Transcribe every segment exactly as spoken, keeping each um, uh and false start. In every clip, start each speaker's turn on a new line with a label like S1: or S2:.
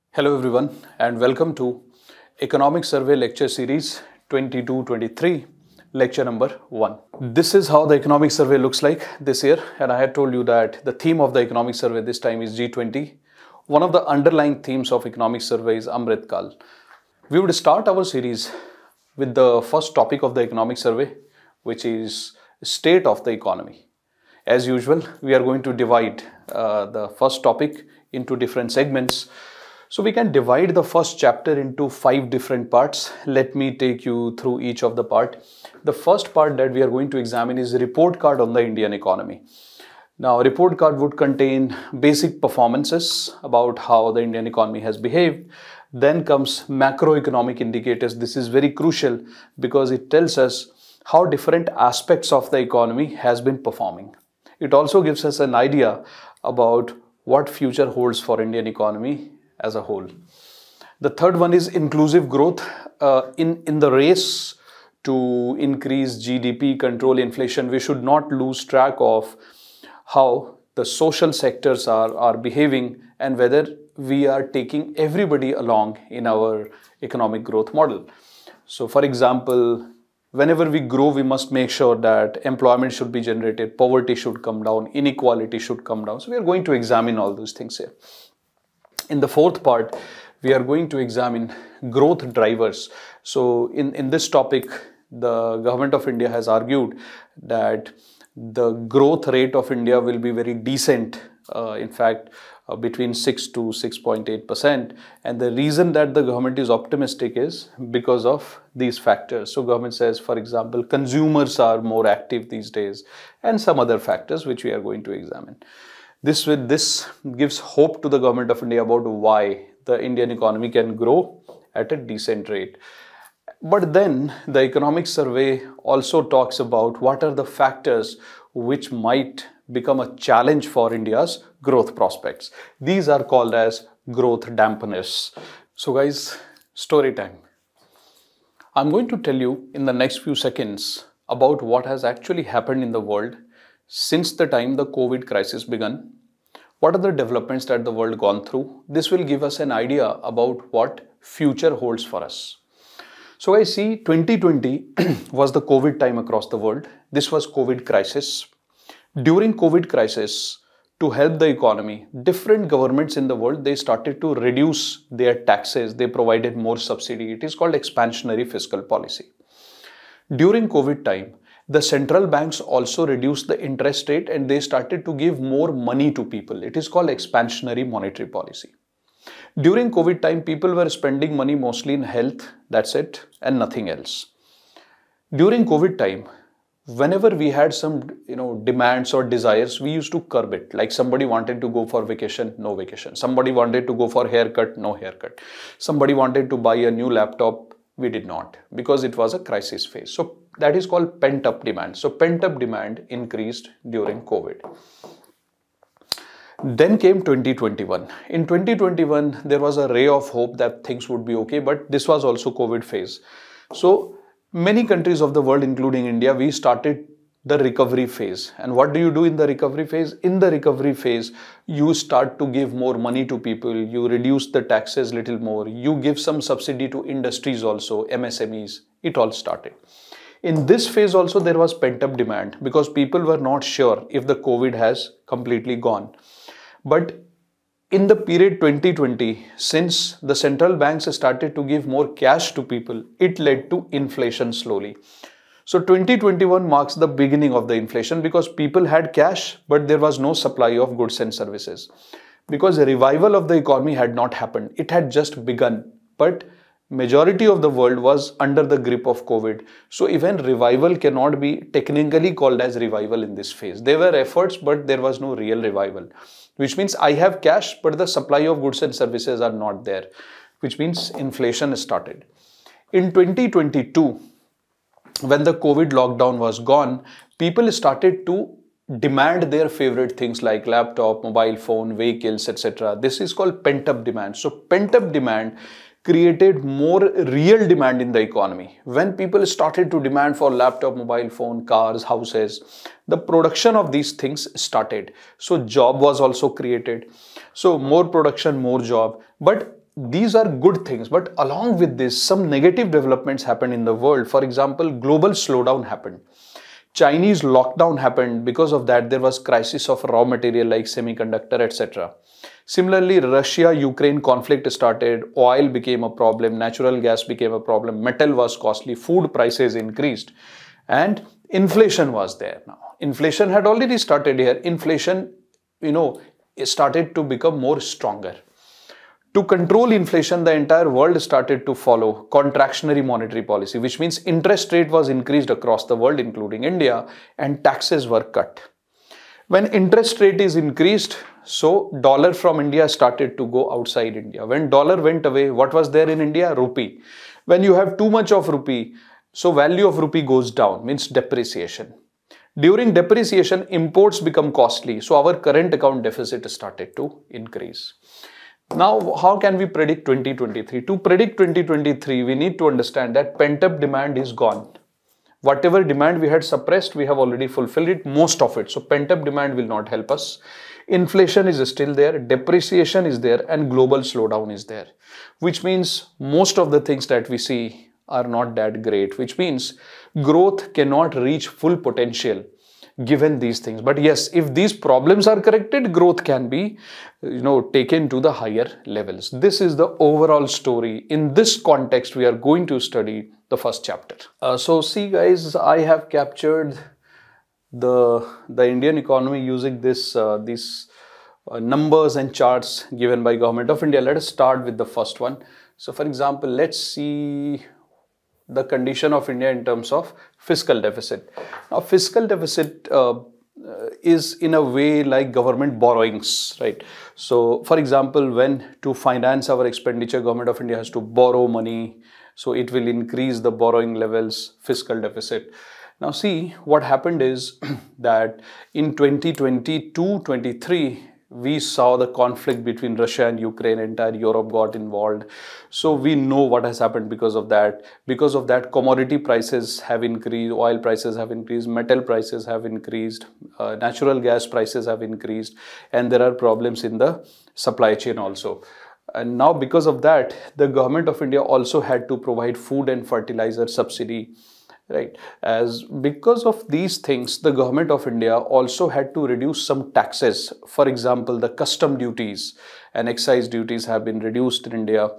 S1: Hello everyone and welcome to Economic Survey Lecture Series twenty-two twenty-three, lecture number one. This is how the Economic Survey looks like this year, and I had told you that the theme of the Economic Survey this time is G twenty. One of the underlying themes of Economic Survey is Amrit Kal. We would start our series with the first topic of the Economic Survey, which is state of the economy. As usual, we are going to divide uh, the first topic into different segments. So we can divide the first chapter into five different parts. Let me take you through each of the part. The first part that we are going to examine is a report card on the Indian economy. Now, a report card would contain basic performances about how the Indian economy has behaved. Then comes macroeconomic indicators. This is very crucial because it tells us how different aspects of the economy has been performing. It also gives us an idea about what future holds for Indian economy as a whole. The third one is inclusive growth. Uh, in, in the race to increase G D P, control inflation, we should not lose track of how the social sectors are, are behaving and whether we are taking everybody along in our economic growth model. So for example, whenever we grow, we must make sure that employment should be generated, poverty should come down, inequality should come down. So we are going to examine all those things here. In the fourth part, we are going to examine growth drivers. So in, in this topic, the government of India has argued that the growth rate of India will be very decent, uh, in fact, uh, between six to six point eight percent. And the reason that the government is optimistic is because of these factors. So government says, for example, consumers are more active these days and some other factors which we are going to examine. This, with this gives hope to the government of India about why the Indian economy can grow at a decent rate. But then the economic survey also talks about what are the factors which might become a challenge for India's growth prospects. These are called as growth dampeners. So guys, story time. I'm going to tell you in the next few seconds about what has actually happened in the world since the time the COVID crisis began. What are the developments that the world gone through? This will give us an idea about what future holds for us. So I see twenty twenty was the COVID time across the world. This was COVID crisis. During COVID crisis, to help the economy, different governments in the world, they started to reduce their taxes. They provided more subsidy. It is called expansionary fiscal policy. During COVID time, the central banks also reduced the interest rate and they started to give more money to people. It is called expansionary monetary policy. During COVID time, people were spending money mostly in health, that's it, and nothing else. During COVID time, whenever we had some you know, demands or desires, we used to curb it. Like somebody wanted to go for vacation, no vacation. Somebody wanted to go for haircut, no haircut. Somebody wanted to buy a new laptop, we did not, because it was a crisis phase. So that is called pent-up demand. So pent-up demand increased during COVID. Then came twenty twenty-one. In twenty twenty-one, there was a ray of hope that things would be okay, but this was also COVID phase. So many countries of the world, including India, we started the recovery phase. And what do you do in the recovery phase? In the recovery phase, you start to give more money to people, you reduce the taxes little more, you give some subsidy to industries also, M S M Es, it all started. In this phase also there was pent-up demand because people were not sure if the COVID has completely gone. But in the period twenty twenty, since the central banks started to give more cash to people, it led to inflation slowly. So twenty twenty-one marks the beginning of the inflation because people had cash, but there was no supply of goods and services. Because a revival of the economy had not happened. It had just begun. But majority of the world was under the grip of COVID. So even revival cannot be technically called as revival in this phase. There were efforts, but there was no real revival. Which means I have cash, but the supply of goods and services are not there. Which means inflation started. In twenty twenty-two, when the COVID lockdown was gone, people started to demand their favorite things like laptop, mobile phone, vehicles, et cetera. This is called pent-up demand. So pent-up demand created more real demand in the economy. When people started to demand for laptop, mobile phone, cars, houses, the production of these things started. So job was also created. So more production, more job. But these are good things, but along with this, some negative developments happened in the world. For example, global slowdown happened. Chinese lockdown happened. Because of that, there was crisis of raw material like semiconductor, et cetera. Similarly, Russia-Ukraine conflict started, oil became a problem, natural gas became a problem, metal was costly, food prices increased, and inflation was there now. Inflation had already started here. Inflation, you know, started to become more stronger. To control inflation, the entire world started to follow contractionary monetary policy, which means interest rate was increased across the world, including India, and taxes were cut. When interest rate is increased, so dollar from India started to go outside India. When dollar went away, what was there in India? Rupee. When you have too much of rupee, so value of rupee goes down, means depreciation. During depreciation, imports become costly, so our current account deficit started to increase. Now, how can we predict twenty twenty-three? To predict twenty twenty-three, we need to understand that pent-up demand is gone. Whatever demand we had suppressed, we have already fulfilled it, most of it. So, pent-up demand will not help us. Inflation is still there, depreciation is there, and global slowdown is there. Which means most of the things that we see are not that great. Which means growth cannot reach full potential given these things. But yes, if these problems are corrected, growth can be, you know, taken to the higher levels. This is the overall story. In this context, we are going to study the first chapter. Uh, so see guys, I have captured the, the Indian economy using this, uh, these uh, numbers and charts given by Government of India. Let us start with the first one. So for example, let's see the condition of India in terms of fiscal deficit. Now, fiscal deficit uh, is in a way like government borrowings, right? So, for example, when to finance our expenditure, Government of India has to borrow money, so it will increase the borrowing levels, fiscal deficit. Now, see, what happened is that in twenty twenty-two twenty-three, we saw the conflict between Russia and Ukraine, entire Europe got involved. So we know what has happened because of that. Because of that, commodity prices have increased, oil prices have increased, metal prices have increased, uh, natural gas prices have increased, and there are problems in the supply chain also. And now because of that, the Government of India also had to provide food and fertilizer subsidy. Right, as because of these things, the Government of India also had to reduce some taxes. For example, the custom duties and excise duties have been reduced in India.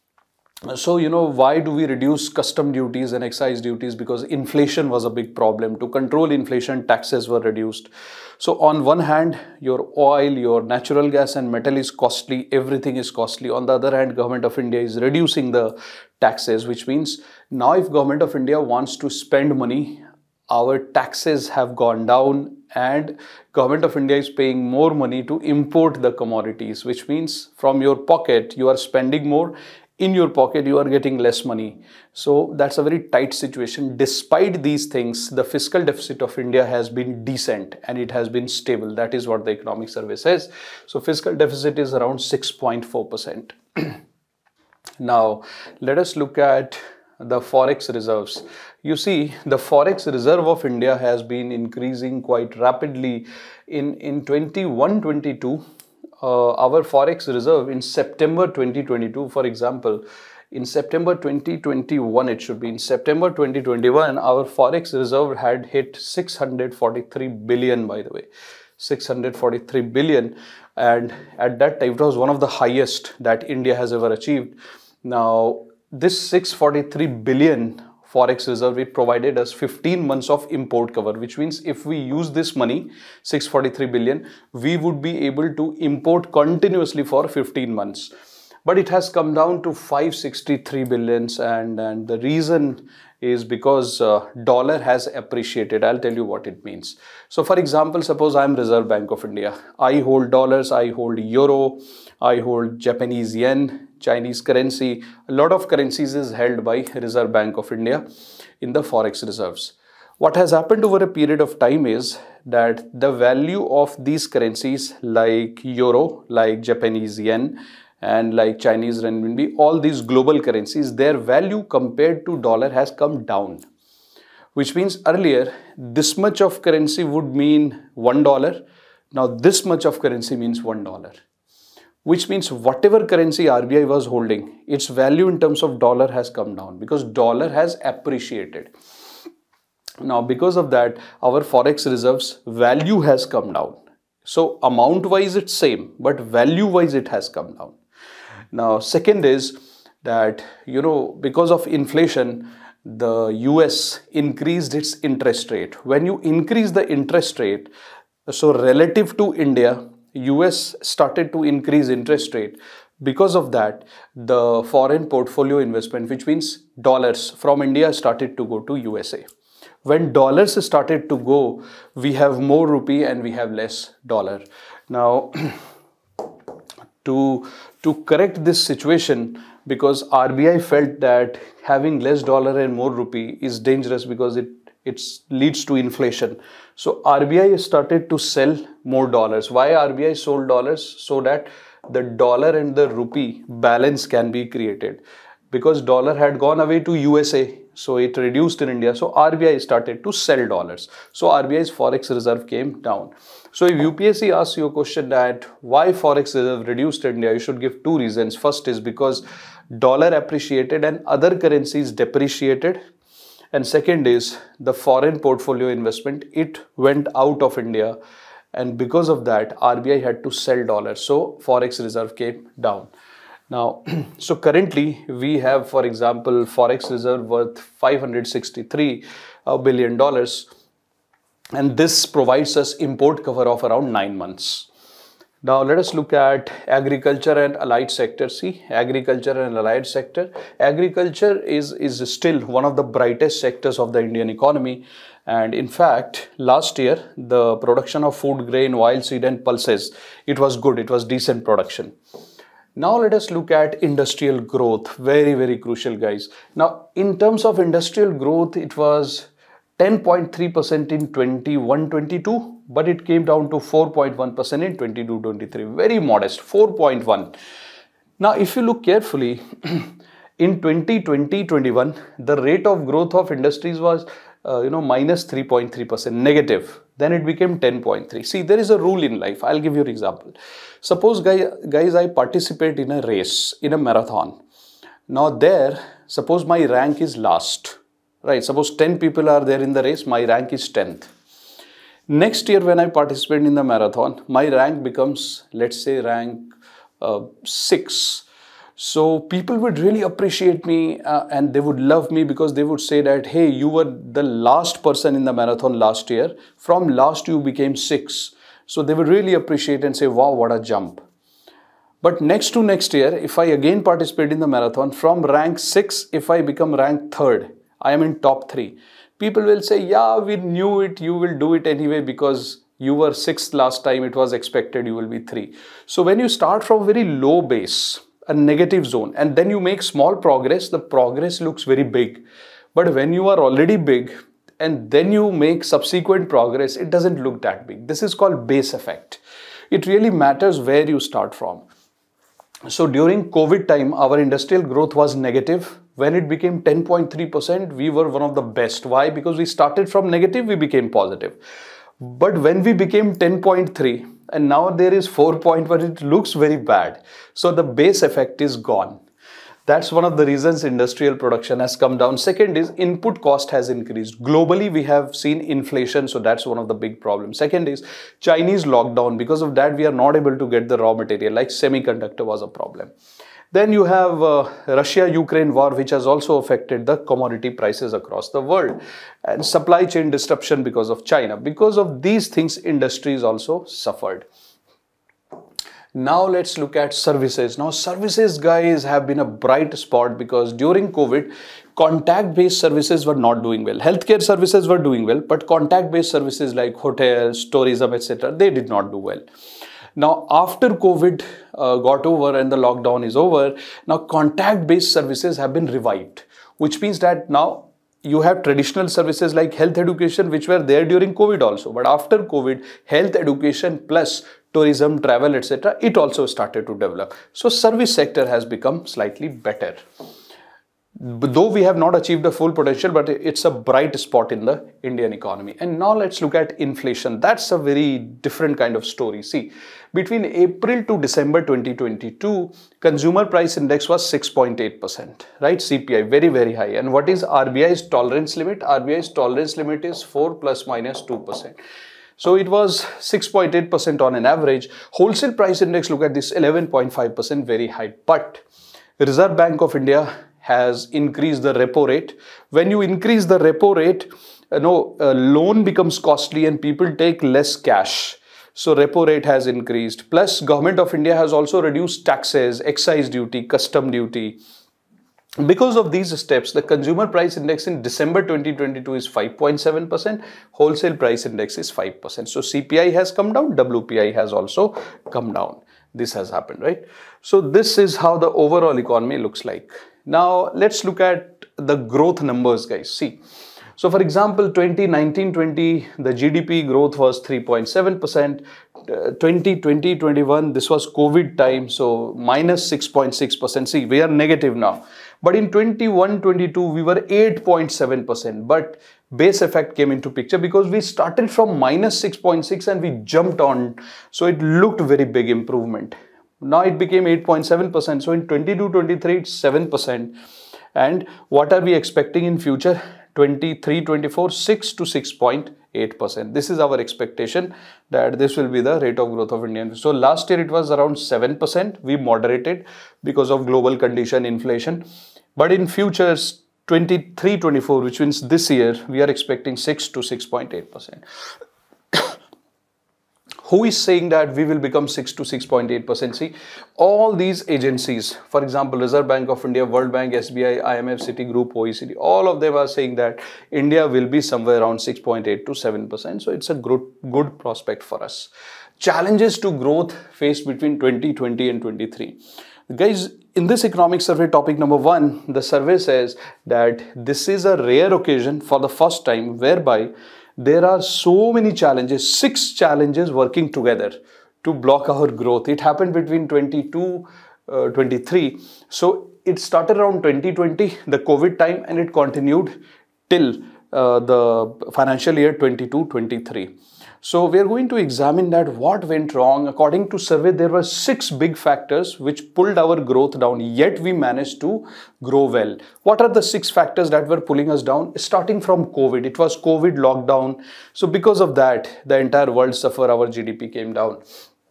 S1: So, you know, why do we reduce custom duties and excise duties? Because inflation was a big problem. To control inflation, taxes were reduced. So, on one hand, your oil, your natural gas and metal is costly, everything is costly. On the other hand, Government of India is reducing the taxes, which means now if Government of India wants to spend money, our taxes have gone down and Government of India is paying more money to import the commodities, which means from your pocket, you are spending more. In your pocket, you are getting less money. So that's a very tight situation. Despite these things, the fiscal deficit of India has been decent and it has been stable. That is what the economic survey says. So fiscal deficit is around six point four percent. Now, let us look at the forex reserves. You see, the forex reserve of India has been increasing quite rapidly. In, in twenty-one twenty-two, Uh, our forex reserve in September twenty twenty-two, for example, in September twenty twenty-one, it should be in September twenty twenty-one, our forex reserve had hit six hundred forty-three billion, by the way, six hundred forty-three billion. And at that time, it was one of the highest that India has ever achieved. Now, this six hundred forty-three billion forex reserve, it provided us fifteen months of import cover, which means if we use this money, six hundred forty-three billion, we would be able to import continuously for fifteen months. But it has come down to five hundred sixty-three billions, and, and the reason is because uh, dollar has appreciated. I'll tell you what it means. So for example, suppose I'm Reserve Bank of India. I hold dollars, I hold euro, I hold Japanese yen, Chinese currency. A lot of currencies is held by Reserve Bank of India in the forex reserves. What has happened over a period of time is that the value of these currencies like euro, like Japanese yen, and like Chinese renminbi, all these global currencies, their value compared to dollar has come down. Which means earlier, this much of currency would mean one dollar. Now this much of currency means one dollar. which means whatever currency R B I was holding, its value in terms of dollar has come down because dollar has appreciated. Now, because of that, our forex reserves value has come down. So amount wise it's same, but value wise it has come down. Now, second is that, you know, because of inflation, the U S increased its interest rate. When you increase the interest rate, so relative to India, U S started to increase interest rate. Because of that, the foreign portfolio investment, which means dollars from India, started to go to U S A. When dollars started to go, we have more rupee and we have less dollar. Now, to, to correct this situation, because R B I felt that having less dollar and more rupee is dangerous because it, it leads to inflation. So R B I started to sell more dollars. Why R B I sold dollars? So that the dollar and the rupee balance can be created. Because dollar had gone away to U S A, so it reduced in India. So R B I started to sell dollars. So R B I's forex reserve came down. So if U P S C asks you a question that why forex reserve reduced in India, you should give two reasons. First is because dollar appreciated and other currencies depreciated. And second is the foreign portfolio investment, it went out of India. And because of that, R B I had to sell dollars. So forex reserve came down. Now, so currently we have, for example, forex reserve worth five hundred sixty-three billion dollars, and this provides us import cover of around nine months. Now let us look at agriculture and allied sector. See, agriculture and allied sector. Agriculture is, is still one of the brightest sectors of the Indian economy. And in fact, last year, the production of food grain, oil seed and pulses, it was good. It was decent production. Now let us look at industrial growth. Very, very crucial, guys. Now, in terms of industrial growth, it was ten point three percent in twenty-one twenty-two, but it came down to four point one percent in twenty-two twenty-three. Very modest, four point one. Now, if you look carefully, in twenty twenty twenty-one, the rate of growth of industries was, uh, you know, minus three point three percent, negative. Then it became ten point three. See, there is a rule in life. I'll give you an example. Suppose, guys, guys, I participate in a race, in a marathon. Now there, suppose my rank is last, right? Suppose ten people are there in the race, my rank is tenth. Next year when I participate in the marathon, my rank becomes, let's say, rank uh, six. So people would really appreciate me uh, and they would love me because they would say that, hey, you were the last person in the marathon last year. From last you became six. So they would really appreciate and say, wow, what a jump. But next to next year, if I again participate in the marathon, from rank six, if I become rank third, I am in top three. People will say, yeah, we knew it, you will do it anyway because you were sixth last time, it was expected you will be three. So when you start from very low base, a negative zone, and then you make small progress, the progress looks very big. But when you are already big and then you make subsequent progress, it doesn't look that big. This is called base effect. It really matters where you start from. So during COVID time, our industrial growth was negative. When it became ten point three percent, we were one of the best. Why? Because we started from negative, we became positive. But when we became ten point three and now there is four point one, it looks very bad. So the base effect is gone. That's one of the reasons industrial production has come down. Second is input cost has increased. Globally, we have seen inflation. So that's one of the big problems. Second is Chinese lockdown. Because of that, we are not able to get the raw material, like semiconductor was a problem. Then you have uh, Russia-Ukraine war, which has also affected the commodity prices across the world, and supply chain disruption because of China. Because of these things, industries also suffered. Now let's look at services. Now services, guys, have been a bright spot because during COVID, contact-based services were not doing well. Healthcare services were doing well, but contact-based services like hotels, tourism, et cetera, they did not do well. Now, after COVID uh, got over and the lockdown is over, now contact-based services have been revived, which means that now you have traditional services like health education, which were there during COVID also. But after COVID, health education plus tourism, travel, et cetera, it also started to develop. So service sector has become slightly better. though we have not achieved the full potential, but it's a bright spot in the Indian economy. And now let's look at inflation. That's a very different kind of story. See, between April to December twenty twenty-two, consumer price index was six point eight percent, right? C P I, very, very high. And what is R B I's tolerance limit? R B I's tolerance limit is four plus minus two percent. So it was six point eight percent on an average. Wholesale price index, look at this, eleven point five percent, very high. But Reserve Bank of India has increased the repo rate. When you increase the repo rate, you know, a loan becomes costly and people take less cash. So repo rate has increased. Plus, Government of India has also reduced taxes, excise duty, custom duty. Because of these steps, the consumer price index in December twenty twenty-two is five point seven percent, wholesale price index is five percent. So C P I has come down, W P I has also come down. This has happened, right? So this is how the overall economy looks like. Now let's look at the growth numbers, guys. See, so for example, twenty nineteen twenty, the G D P growth was three point seven percent. Uh, twenty twenty twenty-one, this was COVID time, so minus six point six percent. See, we are negative now. But in twenty-one twenty-two, we were eight point seven percent. But base effect came into picture because we started from minus six point six and we jumped on. So it looked very big improvement. Now it became eight point seven percent. So in twenty-two twenty-three, it's seven percent. And what are we expecting in future? twenty-three twenty-four, six to six point eight percent. This is our expectation that this will be the rate of growth of Indian. So last year it was around seven percent. We moderated because of global condition, inflation. But in futures, twenty-three twenty-four, which means this year, we are expecting six to six point eight percent. Who is saying that we will become six to six point eight percent? See, all these agencies, for example, Reserve Bank of India, World Bank, S B I, I M F, Citigroup, O E C D, all of them are saying that India will be somewhere around six point eight to seven percent. So it's a good, good prospect for us. Challenges to growth faced between twenty twenty and twenty-three. Guys, in this economic survey, topic number one, the survey says that this is a rare occasion for the first time whereby there are so many challenges, six challenges working together to block our growth. It happened between twenty-two, twenty-three. So it started around twenty twenty, the COVID time, and it continued till uh, the financial year twenty-two twenty-three. So we are going to examine that what went wrong. According to survey, there were six big factors which pulled our growth down, yet we managed to grow well. What are the six factors that were pulling us down? Starting from COVID, it was COVID lockdown. So because of that, the entire world suffered, our G D P came down.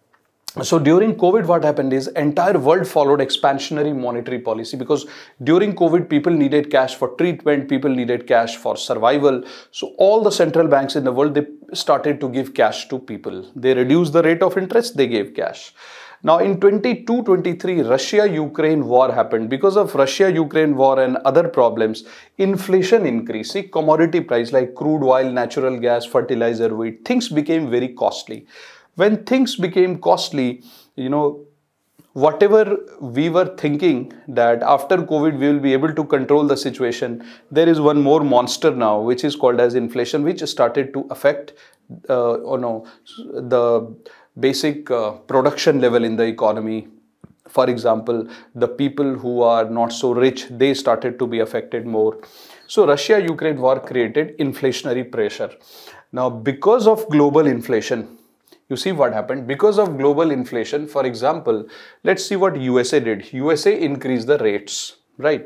S1: So during COVID, what happened is entire world followed expansionary monetary policy because during COVID, people needed cash for treatment, people needed cash for survival. So all the central banks in the world, they started to give cash to people. They reduced the rate of interest, they gave cash. Now in twenty-two twenty-three, Russia-Ukraine war happened. Because of Russia-Ukraine war and other problems, inflation increased. See, commodity price like crude oil, natural gas, fertilizer, wheat, things became very costly. When things became costly, you know, whatever we were thinking that after COVID we will be able to control the situation, there is one more monster now which is called as inflation, which started to affect uh, oh no, the basic uh, production level in the economy. For example, the people who are not so rich, they started to be affected more. So Russia-Ukraine war created inflationary pressure. Now because of global inflation, you see what happened? Because of global inflation, for example, let's see what U S A did. U S A increased the rates, right?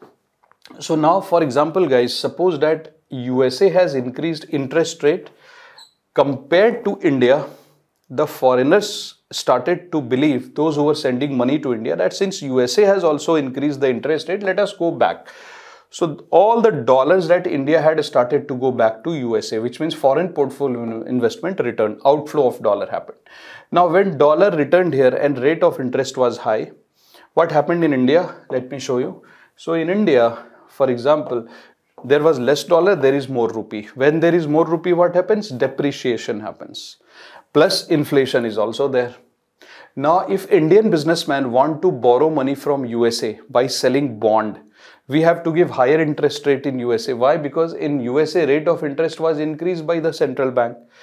S1: So now, for example, guys, suppose that U S A has increased interest rate compared to India, the foreigners started to believe, those who were sending money to India, that since U S A has also increased the interest rate, let us go back. So all the dollars that India had started to go back to U S A, which means foreign portfolio investment return, outflow of dollar happened. Now when dollar returned here and rate of interest was high, what happened in India? Let me show you. So in India, for example, there was less dollar, there is more rupee. When there is more rupee, what happens? Depreciation happens. Plus inflation is also there. Now if Indian businessmen want to borrow money from U S A by selling bond, we have to give higher interest rate in U S A. Why? Because in U S A, rate of interest was increased by the central bank.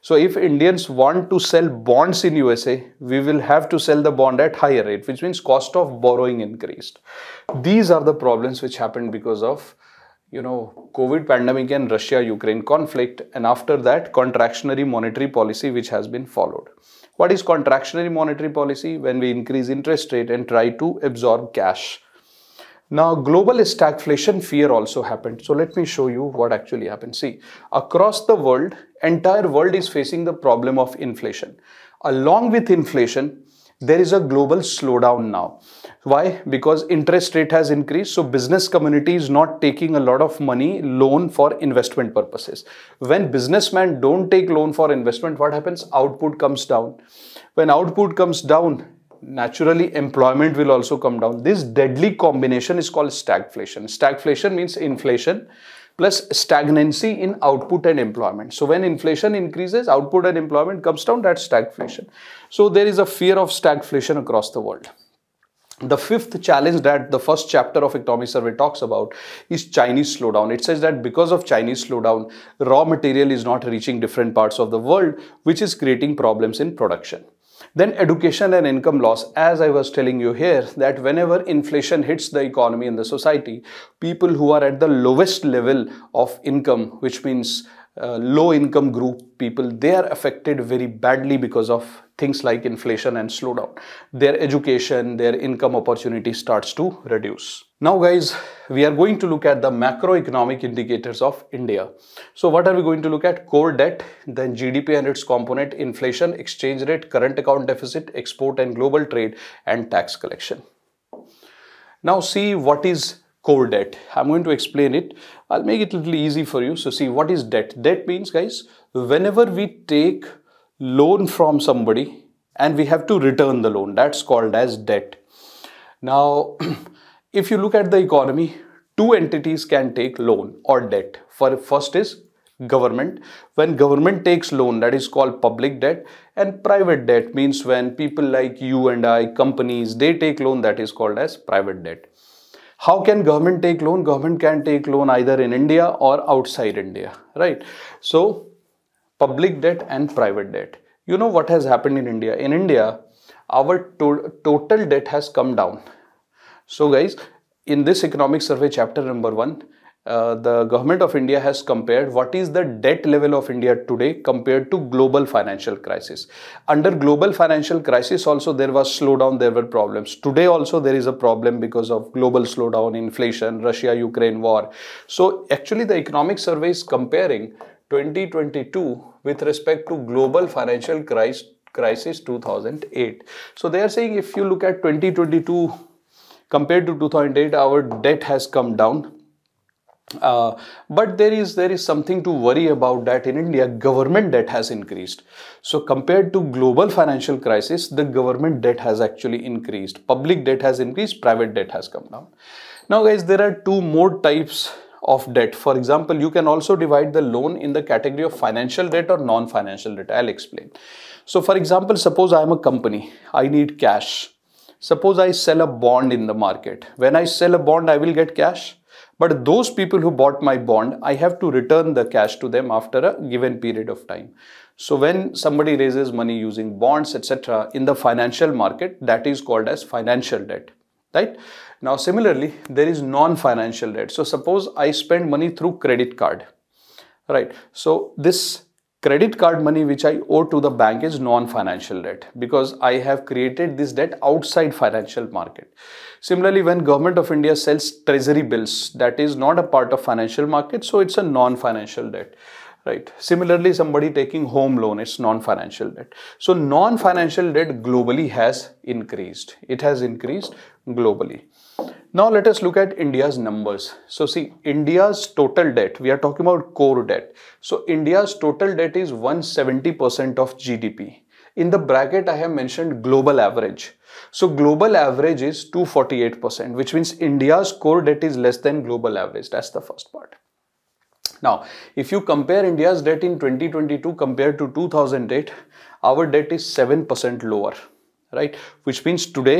S1: So if Indians want to sell bonds in U S A, we will have to sell the bond at higher rate, which means cost of borrowing increased. These are the problems which happened because of, you know, COVID pandemic and Russia-Ukraine conflict, and after that contractionary monetary policy which has been followed. What is contractionary monetary policy? When we increase interest rate and try to absorb cash. Now, global stagflation fear also happened. So let me show you what actually happened. See, across the world, entire world is facing the problem of inflation. Along with inflation, there is a global slowdown now. Why? Because interest rate has increased. So business community is not taking a lot of money loan for investment purposes. When businessmen don't take loan for investment, what happens? Output comes down. When output comes down, naturally employment will also come down. This deadly combination is called stagflation. Stagflation means inflation plus stagnancy in output and employment. So when inflation increases, output and employment comes down, that's stagflation. So there is a fear of stagflation across the world. The fifth challenge that the first chapter of economic survey talks about is Chinese slowdown. It says that because of Chinese slowdown, raw material is not reaching different parts of the world, which is creating problems in production. Then education and income loss, as I was telling you here, that whenever inflation hits the economy and the society, people who are at the lowest level of income, which means uh, low income group people, they are affected very badly because of things like inflation and slowdown. Their education, their income opportunity starts to reduce. Now guys, we are going to look at the macroeconomic indicators of India. So what are we going to look at? Core debt, then G D P and its component, inflation, exchange rate, current account deficit, export and global trade, and tax collection. Now see what is core debt. I'm going to explain it. I'll make it a little easy for you. So see, what is debt? Debt means, guys, whenever we take loan from somebody and we have to return the loan, that's called as debt. Now, if you look at the economy, two entities can take loan or debt. For first is government. When government takes loan, that is called public debt, and private debt means when people like you and I, companies, they take loan, that is called as private debt. How can government take loan? Government can take loan either in India or outside India, right? So public debt and private debt. You know what has happened in India? In India, our to total debt has come down. So guys, in this economic survey chapter number one, uh, the government of India has compared what is the debt level of India today compared to global financial crisis. Under global financial crisis also there was slowdown, there were problems. Today also there is a problem because of global slowdown, inflation, Russia-Ukraine war. So actually the economic survey is comparing twenty twenty-two with respect to global financial crisis, crisis two thousand eight. So they are saying if you look at twenty twenty-two compared to two thousand eight, our debt has come down. Uh, but there is there is something to worry about, that in India government debt has increased. So compared to global financial crisis, the government debt has actually increased. Public debt has increased, private debt has come down. Now guys, there are two more types of debt. For example, you can also divide the loan in the category of financial debt or non-financial debt. I'll explain. So for example, suppose I am a company, I need cash. Suppose I sell a bond in the market. When I sell a bond, I will get cash. But those people who bought my bond, I have to return the cash to them after a given period of time. So when somebody raises money using bonds, et cetera, in the financial market, that is called as financial debt, right? Now, similarly, there is non-financial debt. So suppose I spend money through credit card, right? So this credit card money which I owe to the bank is non-financial debt because I have created this debt outside financial market. Similarly, when government of India sells treasury bills, that is not a part of financial market, so it's a non-financial debt, right? Similarly, somebody taking home loan, it's non-financial debt. So non-financial debt globally has increased. It has increased globally. Now let us look at India's numbers. So see, India's total debt, we are talking about core debt. So India's total debt is one hundred seventy percent of G D P. In the bracket, I have mentioned global average. So global average is two hundred forty-eight percent, which means India's core debt is less than global average. That's the first part. Now, if you compare India's debt in twenty twenty-two compared to two thousand eight, our debt is seven percent lower, right? Which means today,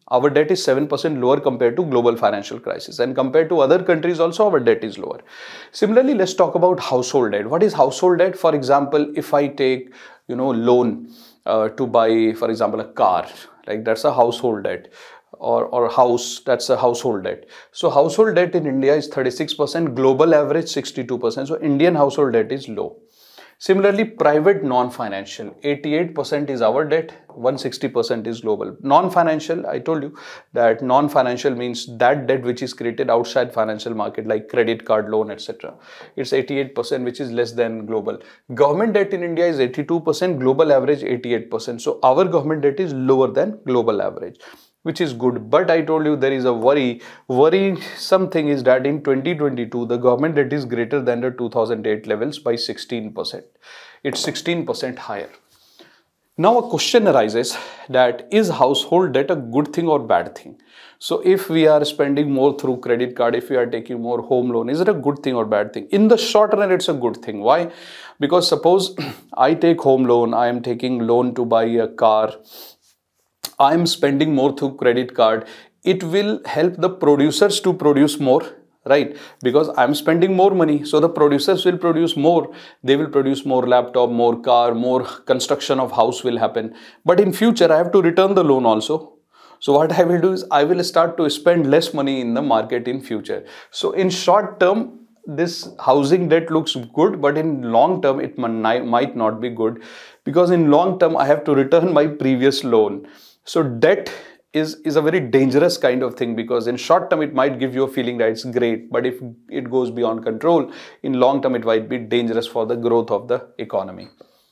S1: Our debt is seven percent lower compared to global financial crisis, and compared to other countries also our debt is lower. Similarly, let's talk about household debt. What is household debt? For example, if I take, you know, loan uh, to buy, for example, a car, like that's a household debt. Or, or house, that's a household debt. So household debt in India is thirty-six percent, global average sixty-two percent. So Indian household debt is low. Similarly, private non-financial, eighty-eight percent is our debt, one hundred sixty percent is global. Non-financial, I told you that non-financial means that debt which is created outside financial market, like credit card loan, et cetera. It's eighty-eight percent, which is less than global. Government debt in India is eighty-two percent, global average eighty-eight percent. So our government debt is lower than global average, which is good. But I told you there is a worry. Worry something is that in twenty twenty-two, the government debt is greater than the two thousand eight levels by sixteen percent. It's sixteen percent higher. Now a question arises that is household debt a good thing or bad thing? So if we are spending more through credit card, if we are taking more home loan, is it a good thing or bad thing? In the short run, it's a good thing. Why? Because suppose I take home loan, I am taking loan to buy a car, I'm spending more through credit card, it will help the producers to produce more, right? Because I'm spending more money, so the producers will produce more. They will produce more laptop, more car, more construction of house will happen. But in future, I have to return the loan also. So what I will do is I will start to spend less money in the market in future. So in short term, this housing debt looks good, but in long term, it might not be good, because in long term, I have to return my previous loan. So debt is, is a very dangerous kind of thing, because in short term, it might give you a feeling that it's great, but if it goes beyond control, in long term, it might be dangerous for the growth of the economy.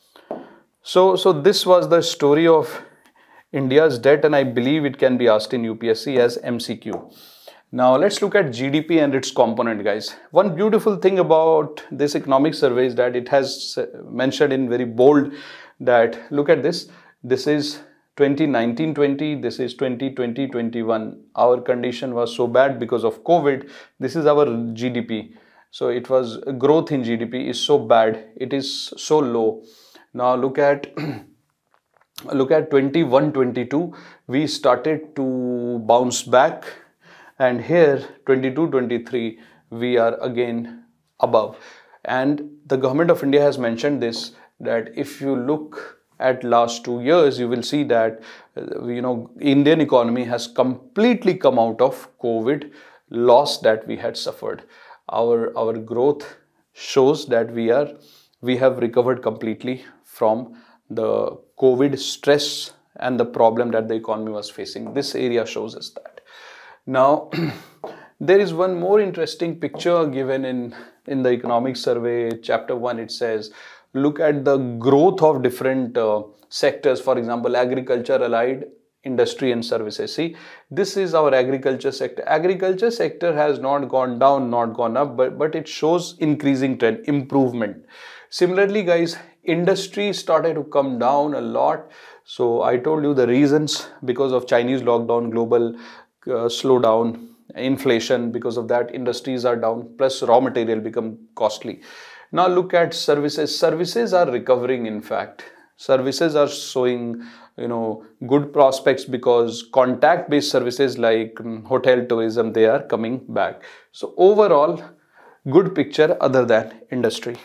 S1: So, so this was the story of India's debt, and I believe it can be asked in U P S C as M C Q. Now let's look at G D P and its component, guys. One beautiful thing about this economic survey is that it has mentioned in very bold that, look at this, this is twenty nineteen twenty, this is twenty twenty twenty-one. Our condition was so bad because of COVID. This is our G D P. So it was, growth in G D P is so bad, it is so low. Now look at look at twenty-one twenty-two, we started to bounce back, and here twenty-two twenty-three we are again above. And the government of India has mentioned this, that if you look at last two years, you will see that uh, you know Indian economy has completely come out of COVID loss that we had suffered. Our our growth shows that we are we have recovered completely from the COVID stress and the problem that the economy was facing. This area shows us that. Now there is one more interesting picture given in in the economic survey chapter one. It says, look at the growth of different uh, sectors. For example, agriculture, allied, industry and services. See, this is our agriculture sector. Agriculture sector has not gone down, not gone up, but, but it shows increasing trend, improvement. Similarly, guys, industry started to come down a lot. So I told you the reasons, because of Chinese lockdown, global uh, slowdown, inflation. Because of that, industries are down, plus raw material become costly. Now look at services. Services are recovering. In fact, services are showing, you know, good prospects, because contact based services like um, hotel tourism, they are coming back. So overall, good picture other than industry.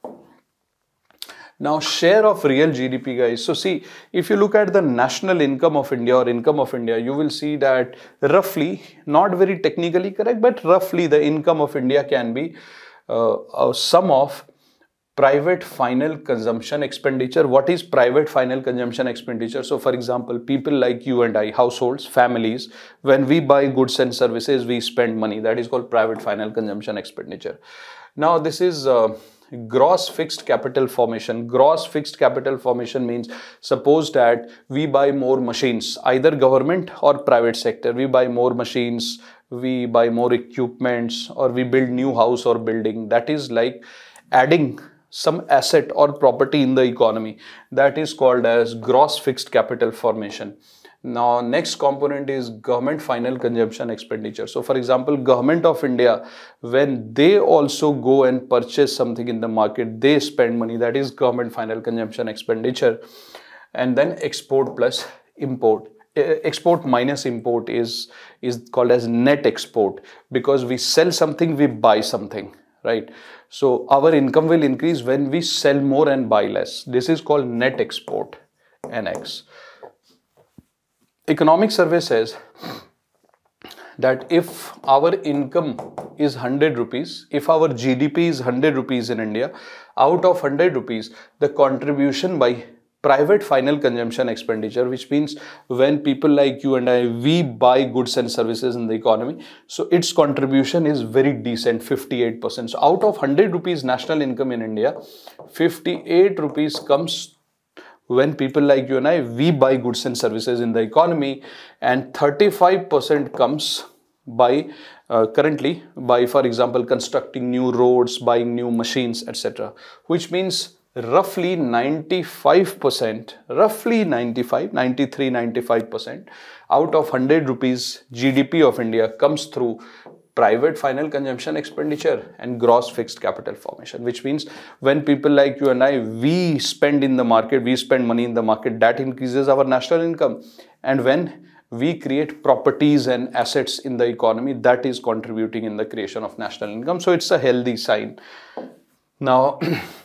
S1: Now share of real G D P, guys. So see, if you look at the national income of India or income of India, you will see that roughly, not very technically correct, but roughly the income of India can be Uh, a sum of private final consumption expenditure. What is private final consumption expenditure? So for example, people like you and I, households, families, when we buy goods and services, we spend money. That is called private final consumption expenditure. Now this is uh, gross fixed capital formation. Gross fixed capital formation means, suppose that we buy more machines, either government or private sector. We buy more machines, we buy more equipments, or we build new house or building. That is like adding some asset or property in the economy. That is called as gross fixed capital formation. Now next component is government final consumption expenditure. So for example, government of India, when they also go and purchase something in the market, they spend money. That is government final consumption expenditure. And then export plus import. export minus import is, is called as net export, because we sell something, we buy something, right? So our income will increase when we sell more and buy less. This is called net export, N X. Economic survey says that if our income is one hundred rupees, if our G D P is one hundred rupees in India, out of one hundred rupees, the contribution by private final consumption expenditure, which means when people like you and I, we buy goods and services in the economy, so its contribution is very decent, fifty-eight percent. So out of one hundred rupees national income in India, fifty-eight rupees comes when people like you and I, we buy goods and services in the economy, and thirty-five percent comes by uh, currently by, for example, constructing new roads, buying new machines, et cetera, which means roughly ninety-five percent, roughly ninety-five, ninety-three, ninety-five percent out of one hundred rupees G D P of India comes through private final consumption expenditure and gross fixed capital formation, which means when people like you and I, we spend in the market, we spend money in the market, that increases our national income. And when we create properties and assets in the economy, that is contributing in the creation of national income. So it's a healthy sign. Now,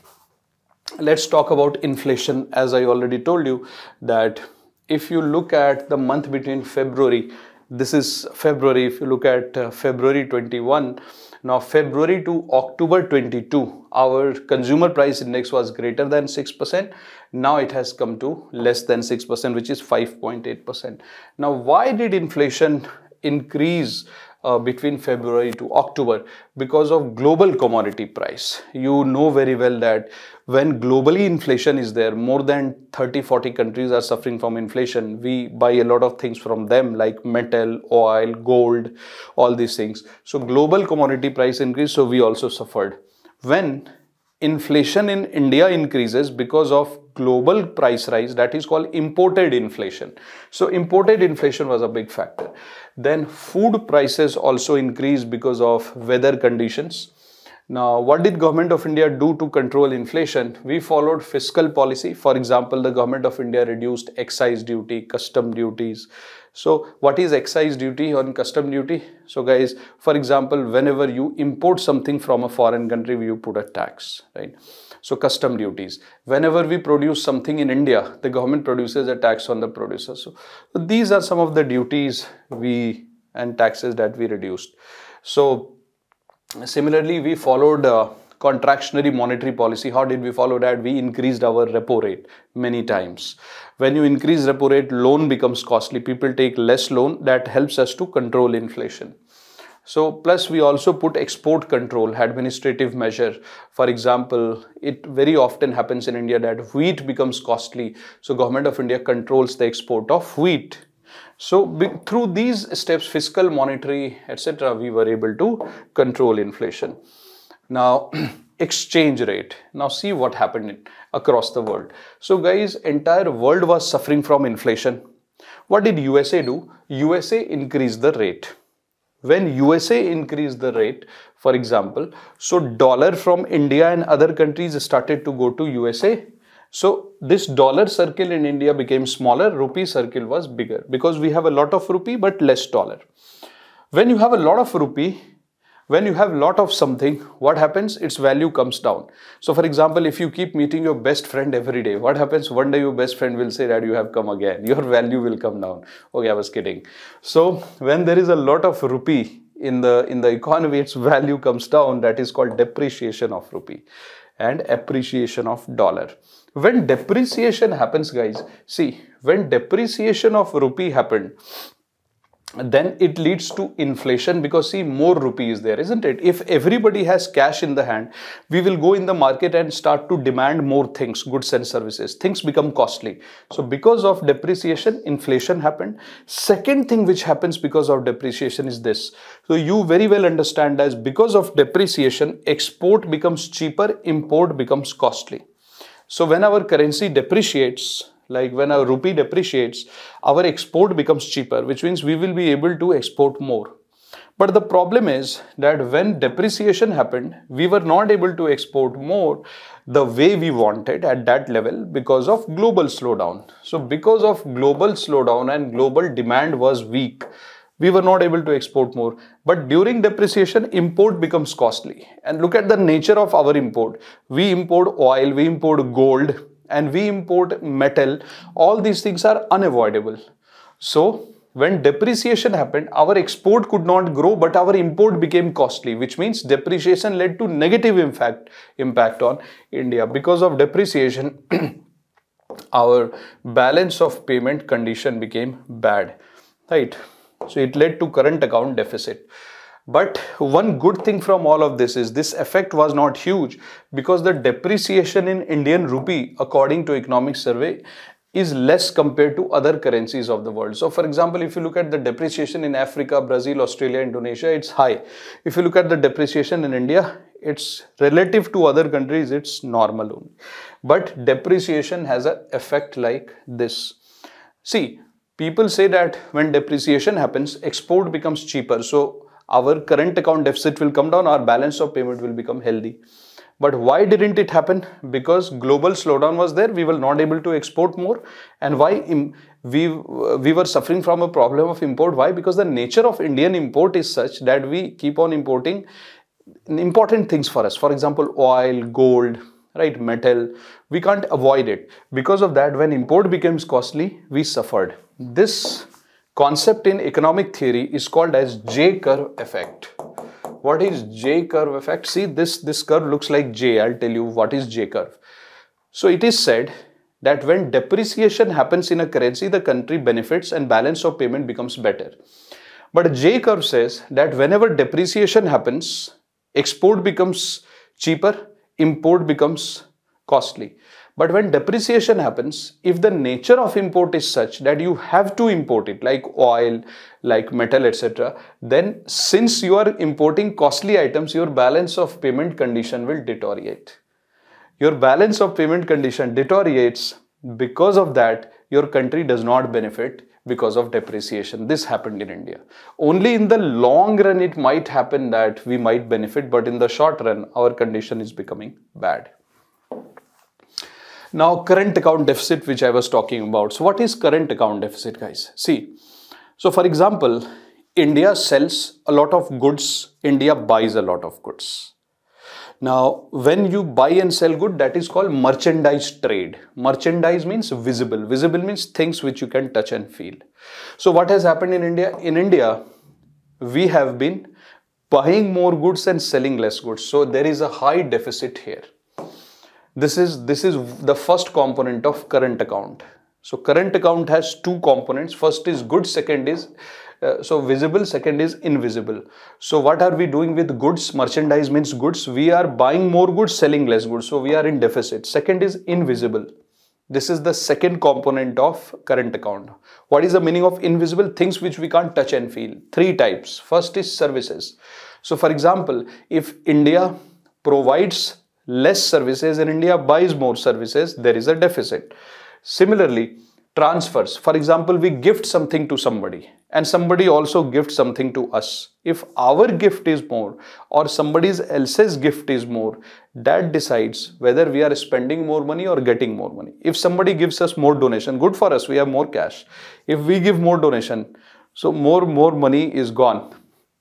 S1: let's talk about inflation. As I already told you, that if you look at the month between February, this is February, if you look at uh, February twenty-one, now February to October twenty-two, our consumer price index was greater than six percent. Now it has come to less than six percent, which is five point eight percent. Now, why did inflation increase Uh, between February to October? Because of global commodity price. You know very well that when globally inflation is there, more than thirty, forty countries are suffering from inflation. We buy a lot of things from them like metal, oil, gold, all these things. So global commodity price increase, so we also suffered. When inflation in India increases because of global price rise, that is called imported inflation. So imported inflation was a big factor. Then food prices also increased because of weather conditions. Now, what did government of India do to control inflation? We followed fiscal policy. For example, the government of India reduced excise duty, custom duties. So what is excise duty on custom duty? So guys, for example, whenever you import something from a foreign country, you put a tax, right? So custom duties. Whenever we produce something in India, the government produces a tax on the producer. So these are some of the duties we and taxes that we reduced. So similarly, we followed uh, contractionary monetary policy. How did we follow that? We increased our repo rate many times. When you increase repo rate, loan becomes costly. People take less loan. That helps us to control inflation. So plus we also put export control, administrative measure. For example, it very often happens in India that wheat becomes costly. So government of India controls the export of wheat. So through these steps, fiscal, monetary, et cetera, we were able to control inflation. Now, exchange rate. Now see what happened across the world. So guys, entire world was suffering from inflation. What did U S A do? U S A increased the rate. When U S A increased the rate, for example, so dollar from India and other countries started to go to U S A. So this dollar circle in India became smaller, rupee circle was bigger because we have a lot of rupee but less dollar. When you have a lot of rupee, when you have a lot of something, what happens? Its value comes down. So for example, if you keep meeting your best friend every day, what happens? One day your best friend will say that you have come again. Your value will come down. Okay, I was kidding. So when there is a lot of rupee in the, in the economy, its value comes down. That is called depreciation of rupee and appreciation of dollar. When depreciation happens, guys, see, when depreciation of rupee happened, then it leads to inflation because see, more rupee is there, isn't it? If everybody has cash in the hand, we will go in the market and start to demand more things, goods and services. Things become costly. So because of depreciation, inflation happened. Second thing which happens because of depreciation is this. So you very well understand as because of depreciation, export becomes cheaper, import becomes costly. So when our currency depreciates, like when our rupee depreciates, our export becomes cheaper, which means we will be able to export more. But the problem is that when depreciation happened, we were not able to export more the way we wanted at that level because of global slowdown. So because of global slowdown and global demand was weak, we were not able to export more. But during depreciation, import becomes costly. And look at the nature of our import. We import oil, we import gold, and we import metal. All these things are unavoidable. So when depreciation happened, our export could not grow, but our import became costly, which means depreciation led to negative impact, impact on India. Because of depreciation, our balance of payment condition became bad, right? So it led to current account deficit. But one good thing from all of this is this effect was not huge because the depreciation in Indian rupee, according to economic survey, is less compared to other currencies of the world. So for example, if you look at the depreciation in Africa, Brazil, Australia, Indonesia, it's high. If you look at the depreciation in India, it's relative to other countries, it's normal only. But depreciation has an effect like this. See, people say that when depreciation happens, export becomes cheaper. So our current account deficit will come down, our balance of payment will become healthy. But why didn't it happen? Because global slowdown was there, we were not able to export more. And why we, we were suffering from a problem of import? Why? Because the nature of Indian import is such that we keep on importing important things for us. For example, oil, gold, right, metal. We can't avoid it. Because of that, when import becomes costly, we suffered. This concept in economic theory is called as J-curve effect. What is J-curve effect? See, this, this curve looks like J. I'll tell you what is J-curve. So it is said that when depreciation happens in a currency, the country benefits and balance of payment becomes better. But J-curve says that whenever depreciation happens, export becomes cheaper, import becomes costly. But when depreciation happens, if the nature of import is such that you have to import it, like oil, like metal, et cetera, then since you are importing costly items, your balance of payment condition will deteriorate. Your balance of payment condition deteriorates. Because of that, your country does not benefit because of depreciation. This happened in India. Only in the long run, it might happen that we might benefit, but in the short run, our condition is becoming bad. Now, current account deficit, which I was talking about. So what is current account deficit, guys? See, so for example, India sells a lot of goods, India buys a lot of goods. Now, when you buy and sell good, that is called merchandise trade. Merchandise means visible. Visible means things which you can touch and feel. So what has happened in India? In India, we have been buying more goods and selling less goods. So there is a high deficit here. This is, this is the first component of current account. So current account has two components. First is goods, second is uh, so visible, second is invisible. So what are we doing with goods? Merchandise means goods. We are buying more goods, selling less goods. So we are in deficit. Second is invisible. This is the second component of current account. What is the meaning of invisible? Things which we can't touch and feel. Three types. First is services. So for example, if India provides less services and India buys more services, there is a deficit. Similarly, transfers. For example, we gift something to somebody and somebody also gifts something to us. If our gift is more or somebody else's gift is more, that decides whether we are spending more money or getting more money. If somebody gives us more donation, good for us, we have more cash. If we give more donation, so more, more money is gone.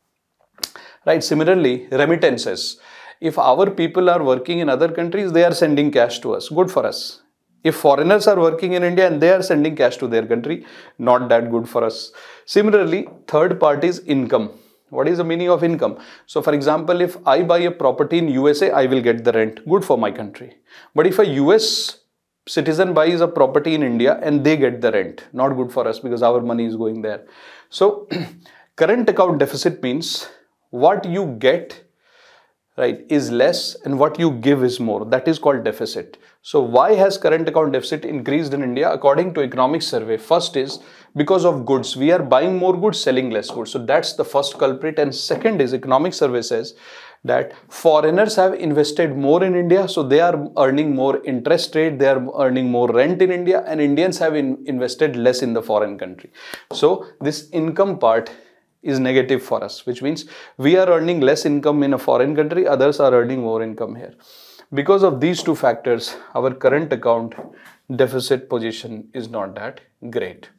S1: Right? Similarly, remittances. If our people are working in other countries, they are sending cash to us. Good for us. If foreigners are working in India and they are sending cash to their country, not that good for us. Similarly, third part is income. What is the meaning of income? So for example, if I buy a property in U S A, I will get the rent. Good for my country. But if a U S citizen buys a property in India and they get the rent, not good for us because our money is going there. So current account deficit means what you get, right, is less and what you give is more. That is called deficit. So why has current account deficit increased in India? According to economic survey, first is because of goods. We are buying more goods, selling less goods. So that's the first culprit. And second is economic survey says that foreigners have invested more in India. So they are earning more interest rate. They are earning more rent in India and Indians have in invested less in the foreign country. So this income part is negative for us, which means we are earning less income in a foreign country, others are earning more income here. Because of these two factors, our current account deficit position is not that great.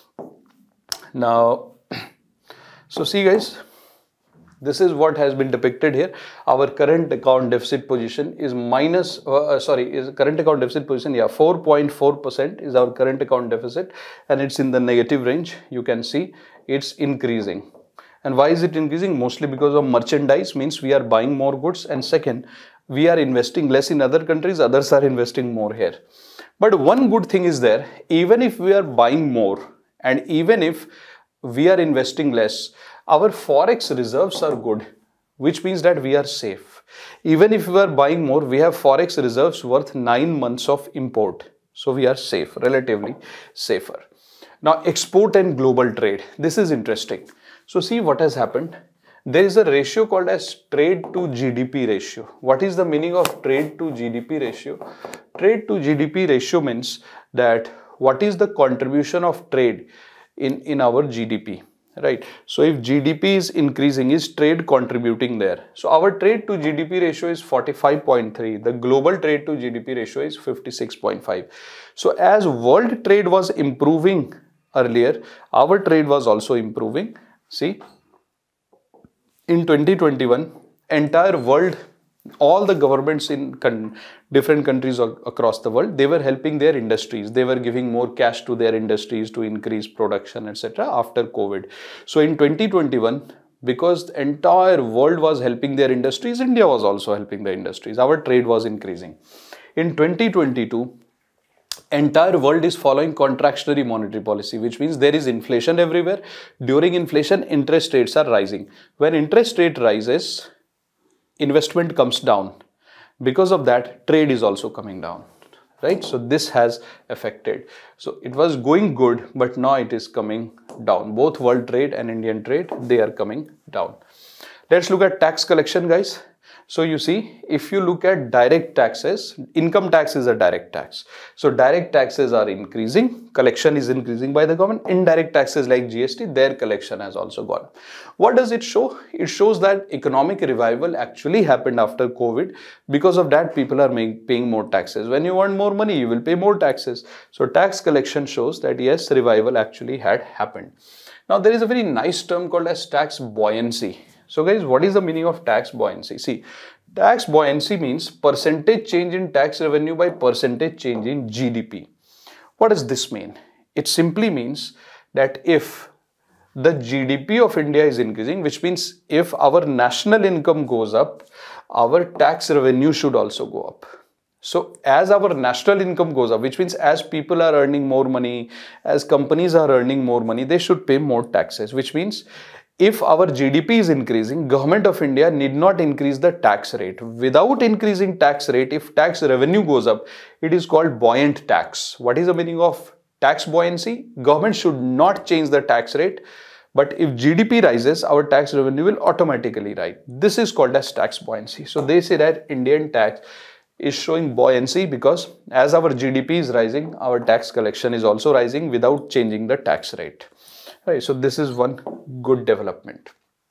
S1: Now, so see guys, this is what has been depicted here. Our current account deficit position is minus, uh, sorry, is current account deficit position, yeah, four point four percent is our current account deficit, and it's in the negative range. You can see it's increasing. And why is it increasing? Mostly because of merchandise, means we are buying more goods, and second, we are investing less in other countries, others are investing more here. But one good thing is there, even if we are buying more and even if we are investing less, our forex reserves are good, which means that we are safe. Even if we are buying more, we have forex reserves worth nine months of import. So we are safe, relatively safer. Now export and global trade. This is interesting. So see what has happened. There is a ratio called as trade to G D P ratio. What is the meaning of trade to G D P ratio? Trade to G D P ratio means that what is the contribution of trade in, in our G D P, right? So if G D P is increasing, is trade contributing there? So our trade to G D P ratio is forty-five point three. The global trade to G D P ratio is fifty-six point five. So as world trade was improving earlier, our trade was also improving. See, in twenty twenty-one, entire world, all the governments in con different countries across the world, they were helping their industries. They were giving more cash to their industries to increase production, et cetera after COVID. So in twenty twenty-one, because the entire world was helping their industries, India was also helping the industries. Our trade was increasing. In twenty twenty-two, entire world is following contractionary monetary policy, which means there is inflation everywhere. During inflation, interest rates are rising. When interest rate rises, investment comes down. Because of that, trade is also coming down, right? So this has affected. So it was going good, but now it is coming down. Both world trade and Indian trade, they are coming down. Let's look at tax collection, guys. So you see, if you look at direct taxes, income tax is a direct tax. So direct taxes are increasing, collection is increasing by the government. Indirect taxes like G S T, their collection has also gone. What does it show? It shows that economic revival actually happened after COVID. Because of that, people are make, paying more taxes. When you earn more money, you will pay more taxes. So tax collection shows that yes, revival actually had happened. Now there is a very nice term called as tax buoyancy. So guys, what is the meaning of tax buoyancy? See, tax buoyancy means percentage change in tax revenue by percentage change in G D P. What does this mean? It simply means that if the G D P of India is increasing, which means if our national income goes up, our tax revenue should also go up. So as our national income goes up, which means as people are earning more money, as companies are earning more money, they should pay more taxes, which means if our G D P is increasing, Government of India need not increase the tax rate. Without increasing tax rate, if tax revenue goes up, it is called buoyant tax. What is the meaning of tax buoyancy? Government should not change the tax rate, but if G D P rises, our tax revenue will automatically rise. This is called as tax buoyancy. So they say that Indian tax is showing buoyancy because as our G D P is rising, our tax collection is also rising without changing the tax rate. Right, so this is one good development.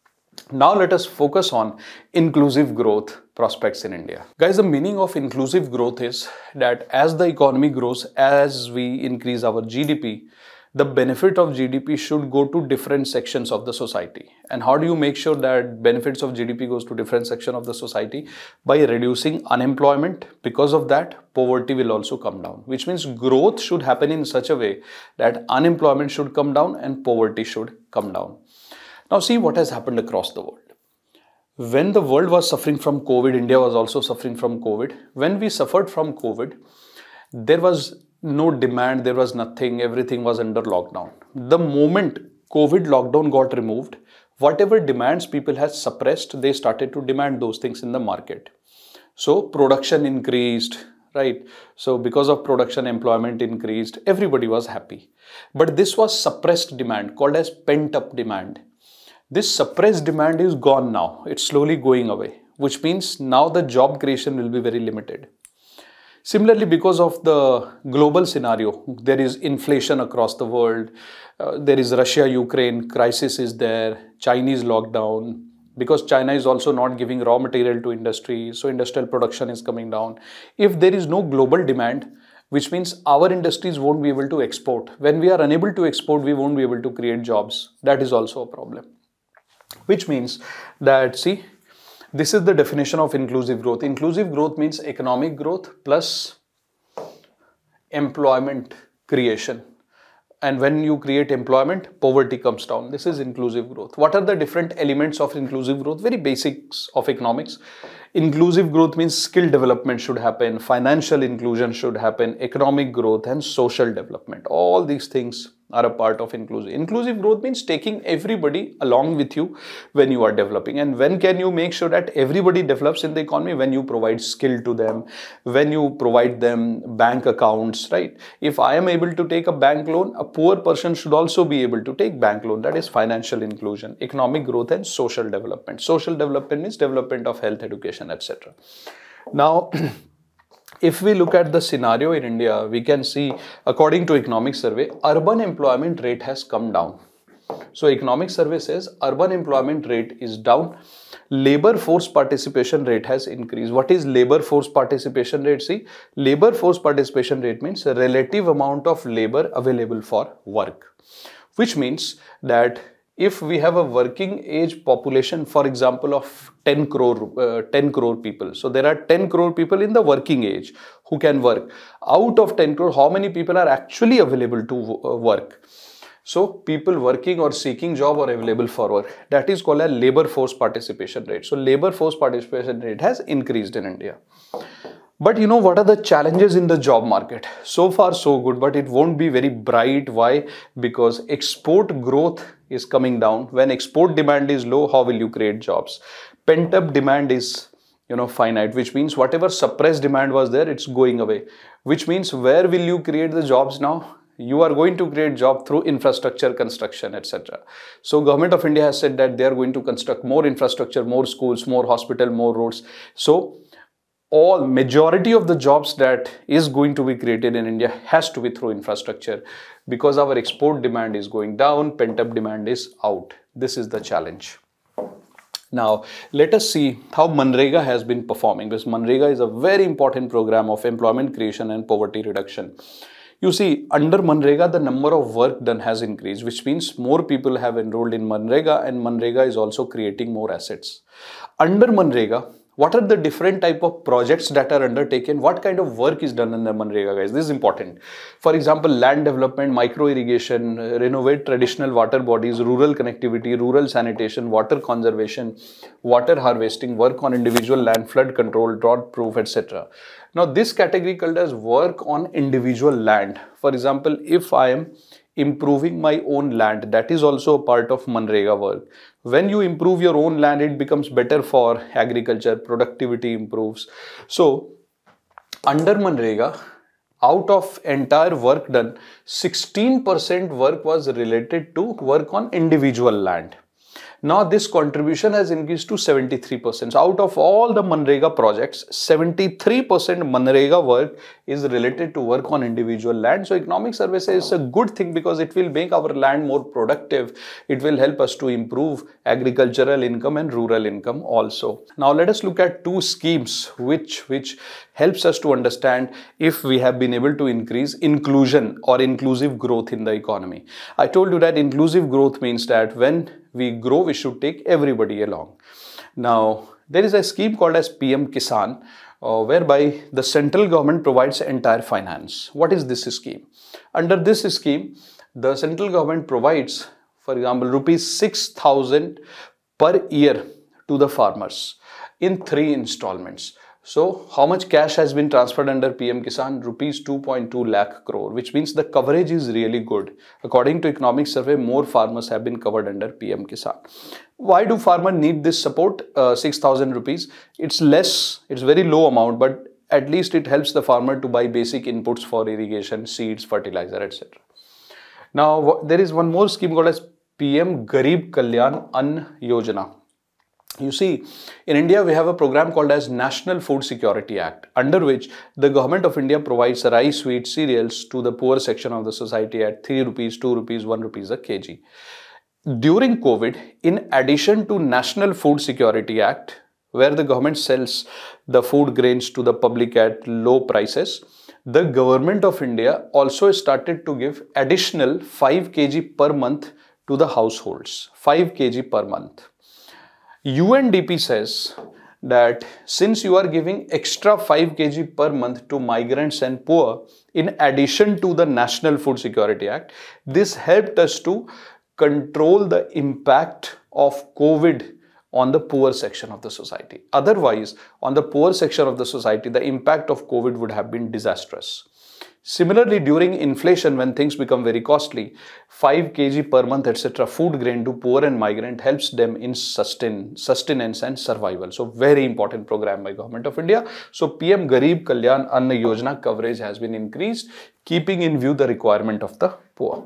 S1: Now let us focus on inclusive growth prospects in India. Guys, the meaning of inclusive growth is that as the economy grows, as we increase our G D P, the benefit of G D P should go to different sections of the society. And how do you make sure that benefits of G D P goes to different section of the society? By reducing unemployment. Because of that, poverty will also come down, which means growth should happen in such a way that unemployment should come down and poverty should come down. Now see what has happened across the world. When the world was suffering from COVID, India was also suffering from COVID. When we suffered from COVID, there was no demand, there was nothing, everything was under lockdown. The moment COVID lockdown got removed, whatever demands people had suppressed, they started to demand those things in the market. So production increased, right? So because of production, employment increased, everybody was happy. But this was suppressed demand called as pent-up demand. This suppressed demand is gone now. It's slowly going away, which means now the job creation will be very limited. Similarly, because of the global scenario, there is inflation across the world, uh, there is Russia-Ukraine crisis is there, Chinese lockdown, because China is also not giving raw material to industry, so industrial production is coming down. If there is no global demand, which means our industries won't be able to export. When we are unable to export, we won't be able to create jobs. That is also a problem. Which means that, see, this is the definition of inclusive growth. Inclusive growth means economic growth plus employment creation. And when you create employment, poverty comes down. This is inclusive growth. What are the different elements of inclusive growth? Very basics of economics. Inclusive growth means skill development should happen, financial inclusion should happen, economic growth and social development. All these things are a part of inclusive. Inclusive growth means taking everybody along with you when you are developing. And when can you make sure that everybody develops in the economy? When you provide skill to them, when you provide them bank accounts, right? If I am able to take a bank loan, a poor person should also be able to take bank loan. That is financial inclusion, economic growth and social development. Social development means development of health, education, et cetera. Now, if we look at the scenario in India, we can see, according to economic survey, urban employment rate has come down. So economic survey says urban employment rate is down. Labor force participation rate has increased. What is labor force participation rate? See, labor force participation rate means a relative amount of labor available for work, which means that if we have a working age population, for example, of ten crore, uh, ten crore people. So there are ten crore people in the working age who can work. Out of ten crore, how many people are actually available to uh, work? So people working or seeking job or available for work. That is called a labor force participation rate. So labor force participation rate has increased in India. But you know, what are the challenges in the job market? So far so good, but it won't be very bright. Why? Because export growth is coming down. When export demand is low, how will you create jobs? Pent-up demand is, you know, finite, which means whatever suppressed demand was there, it's going away. Which means where will you create the jobs now? You are going to create job through infrastructure construction, et cetera. So Government of India has said that they are going to construct more infrastructure, more schools, more hospital, more roads. So all majority of the jobs that is going to be created in India has to be through infrastructure, because our export demand is going down, pent-up demand is out. This is the challenge. Now, let us see how Manrega has been performing, because Manrega is a very important program of employment creation and poverty reduction. You see, under Manrega, the number of work done has increased, which means more people have enrolled in Manrega, and Manrega is also creating more assets. Under Manrega, what are the different type of projects that are undertaken? What kind of work is done under Manrega, guys? This is important. For example, land development, micro irrigation, renovate traditional water bodies, rural connectivity, rural sanitation, water conservation, water harvesting, work on individual land, flood control, drought proof, et cetera. Now, this category called as work on individual land. For example, if I am improving my own land, that is also a part of Manrega work. When you improve your own land, it becomes better for agriculture, productivity improves. So, under Manrega, out of entire work done, sixteen percent work was related to work on individual land. Now this contribution has increased to seventy-three percent. So out of all the Manrega projects, seventy-three percent Manrega work is related to work on individual land. So economic survey says it's a good thing because it will make our land more productive. It will help us to improve agricultural income and rural income also. Now let us look at two schemes which, which helps us to understand if we have been able to increase inclusion or inclusive growth in the economy. I told you that inclusive growth means that when we grow, we should take everybody along. Now, there is a scheme called as P M Kisan, uh, whereby the central government provides entire finance. What is this scheme? Under this scheme, the central government provides, for example, rupees six thousand per year to the farmers in three installments. So, how much cash has been transferred under P M Kisan? Rupees two point two lakh crore, which means the coverage is really good. According to economic survey, more farmers have been covered under P M Kisan. Why do farmers need this support? Uh, six thousand rupees. It's less, it's very low amount, but at least it helps the farmer to buy basic inputs for irrigation, seeds, fertilizer, et cetera. Now, there is one more scheme called as P M Garib Kalyan Ann Yojana. You see, in India, we have a program called as National Food Security Act, under which the government of India provides rice, wheat, cereals to the poor section of the society at three rupees, two rupees, one rupees a kg. During COVID, in addition to National Food Security Act, where the government sells the food grains to the public at low prices, the government of India also started to give additional five kilograms per month to the households, five kilograms per month. U N D P says that since you are giving extra five kilograms per month to migrants and poor, in addition to the National Food Security Act, this helped us to control the impact of COVID on the poor section of the society. Otherwise, on the poor section of the society, the impact of COVID would have been disastrous. Similarly, during inflation, when things become very costly, five kilograms per month, et cetera, food grain to poor and migrant helps them in sustain, sustenance and survival. So, very important program by Government of India. So, P M Garib Kalyan Anna Yojana coverage has been increased, keeping in view the requirement of the poor.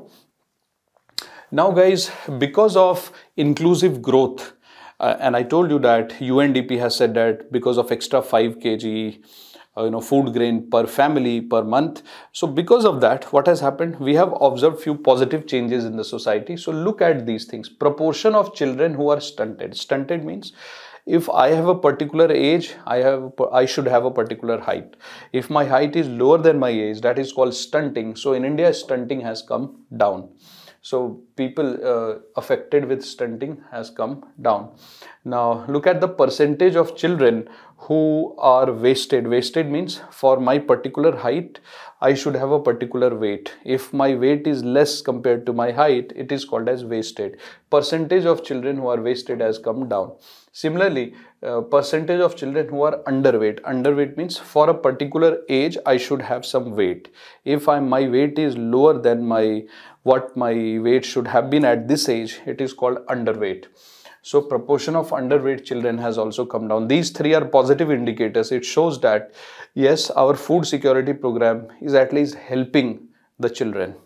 S1: Now, guys, because of inclusive growth, uh, and I told you that U N D P has said that because of extra five kilograms, Uh, you know, food grain per family per month. So because of that, what has happened? We have observed few positive changes in the society. So look at these things. Proportion of children who are stunted. Stunted means if I have a particular age, I have I should have a particular height. If my height is lower than my age, that is called stunting. So in India, stunting has come down. So people uh, affected with stunting has come down. Now look at the percentage of children who are wasted. Wasted means for my particular height, I should have a particular weight. If my weight is less compared to my height, it is called as wasted. Percentage of children who are wasted has come down. Similarly, uh, percentage of children who are underweight. Underweight means for a particular age, I should have some weight. If I, my weight is lower than my what my weight should have been at this age, it is called underweight. So proportion of underweight children has also come down. These three are positive indicators. It shows that yes, our food security program is at least helping the children.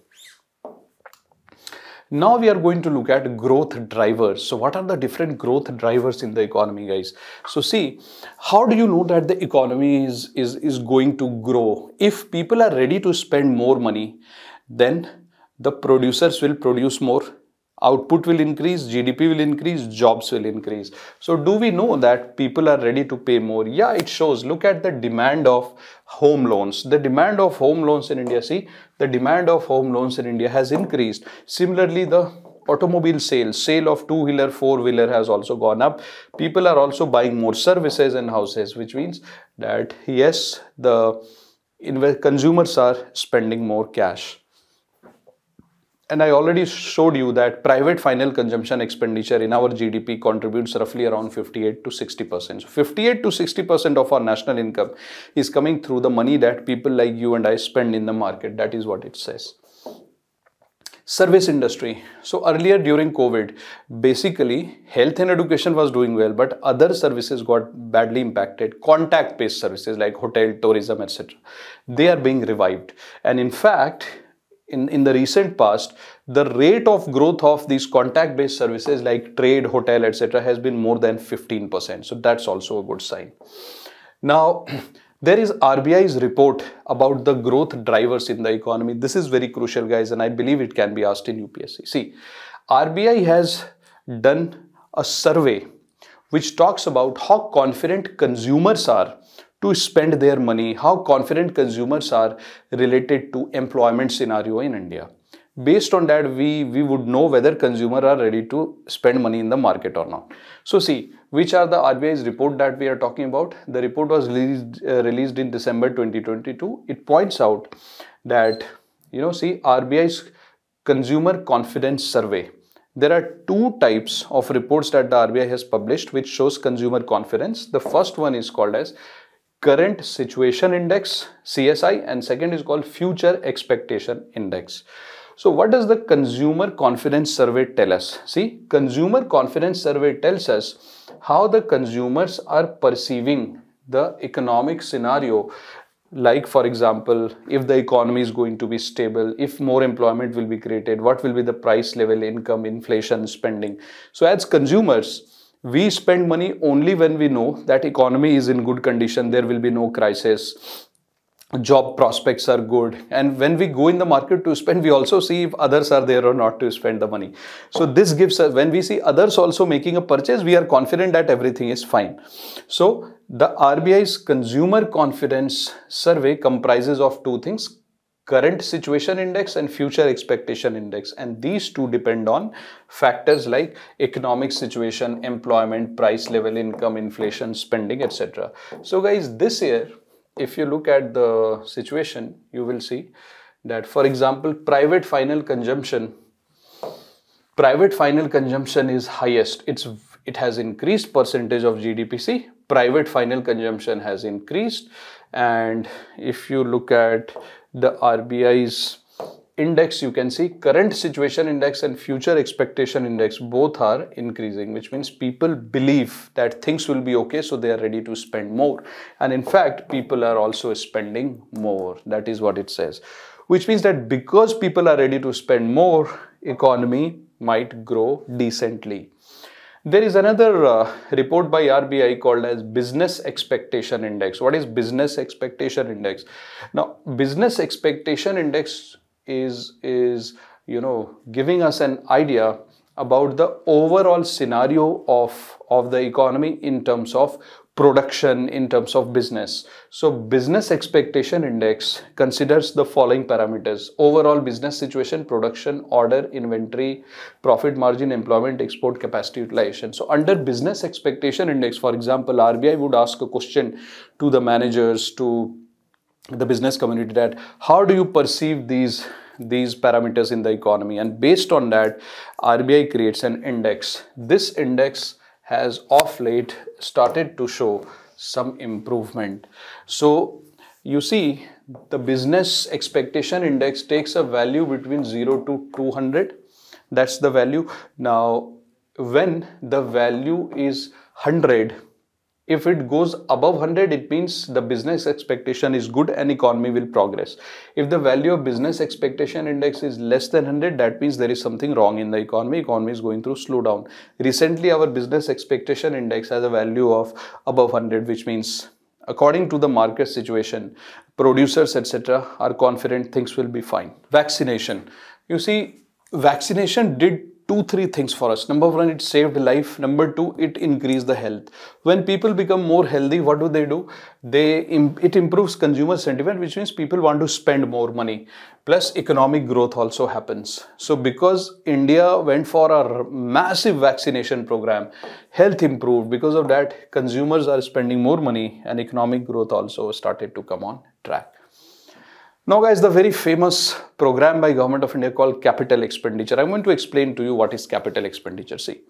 S1: Now we are going to look at growth drivers. So what are the different growth drivers in the economy, guys? So see, how do you know that the economy is, is, is going to grow? If people are ready to spend more money, then the producers will produce more, output will increase, G D P will increase, jobs will increase. So do we know that people are ready to pay more? Yeah, it shows. Look at the demand of home loans. The demand of home loans in India, see, the demand of home loans in India has increased. Similarly, the automobile sales, sale of two-wheeler, four-wheeler has also gone up. People are also buying more services and houses, which means that yes, the consumers are spending more cash. And I already showed you that private final consumption expenditure in our G D P contributes roughly around fifty-eight to sixty percent. So fifty-eight to sixty percent of our national income is coming through the money that people like you and I spend in the market. That is what it says. Service industry. So earlier during COVID, basically health and education was doing well, but other services got badly impacted. Contact-based services like hotel, tourism, et cetera. They are being revived. And in fact, In, in the recent past, the rate of growth of these contact-based services like trade, hotel, et cetera has been more than fifteen percent. So that's also a good sign. Now, there is R B I's report about the growth drivers in the economy. This is very crucial, guys, and I believe it can be asked in U P S C. See, R B I has done a survey which talks about how confident consumers are to spend their money, how confident consumers are related to employment scenario in India. Based on that, we, we would know whether consumers are ready to spend money in the market or not. So see, which are the R B I's report that we are talking about? The report was released, uh, released in December twenty twenty-two. It points out that, you know, see, R B I's consumer confidence survey. There are two types of reports that the R B I has published which shows consumer confidence. The first one is called as Current Situation Index, C S I, and second is called Future Expectation Index. So what does the Consumer Confidence Survey tell us? See, Consumer Confidence Survey tells us how the consumers are perceiving the economic scenario. Like, for example, if the economy is going to be stable, if more employment will be created, what will be the price level, income, inflation, spending. So as consumers, We spend money only when we know that economy is in good condition, there will be no crisis, job prospects are good, and when we go in the market to spend, we also see if others are there or not to spend the money. So this gives us, when we see others also making a purchase, we are confident that everything is fine. So the R B I's consumer confidence survey comprises of two things: current situation index and future expectation index, and these two depend on factors like economic situation, employment, price level, income, inflation, spending, et cetera. So guys, this year, if you look at the situation, you will see that, for example, private final consumption, private final consumption is highest. It's it has increased percentage of G D P. See, private final consumption has increased, and if you look at the R B I's index, you can see current situation index and future expectation index both are increasing, which means people believe that things will be okay, so they are ready to spend more. And in fact, people are also spending more. That is what it says, which means that because people are ready to spend more, economy might grow decently. There is another uh, report by R B I called as Business Expectation Index. What is Business Expectation Index? Now, Business Expectation Index is, is you know, giving us an idea about the overall scenario of, of the economy in terms of production, in terms of business. So Business Expectation Index considers the following parameters: overall business situation, production, order, inventory, profit margin, employment, export capacity utilization. So under Business Expectation Index, for example, R B I would ask a question to the managers, to the business community, that how do you perceive these these parameters in the economy, and based on that R B I creates an index. This index has of late started to show some improvement. So you see, the Business Expectation Index takes a value between zero to two hundred. That's the value. Now when the value is one hundred, if it goes above one hundred, it means the business expectation is good and economy will progress. If the value of Business Expectation Index is less than one hundred, that means there is something wrong in the economy. Economy is going through slowdown. Recently, our Business Expectation Index has a value of above one hundred, which means according to the market situation, producers, et cetera are confident things will be fine. Vaccination. You see, vaccination did two, three things for us. Number one, it saved life. Number two, it increased the health. When people become more healthy, what do they do? They it improves consumer sentiment, which means people want to spend more money. Plus, economic growth also happens. So, because India went for a massive vaccination program, health improved. Because of that, consumers are spending more money, and economic growth also started to come on track. Now guys, the very famous program by Government of India called capital expenditure. I'm going to explain to you what is capital expenditure. See,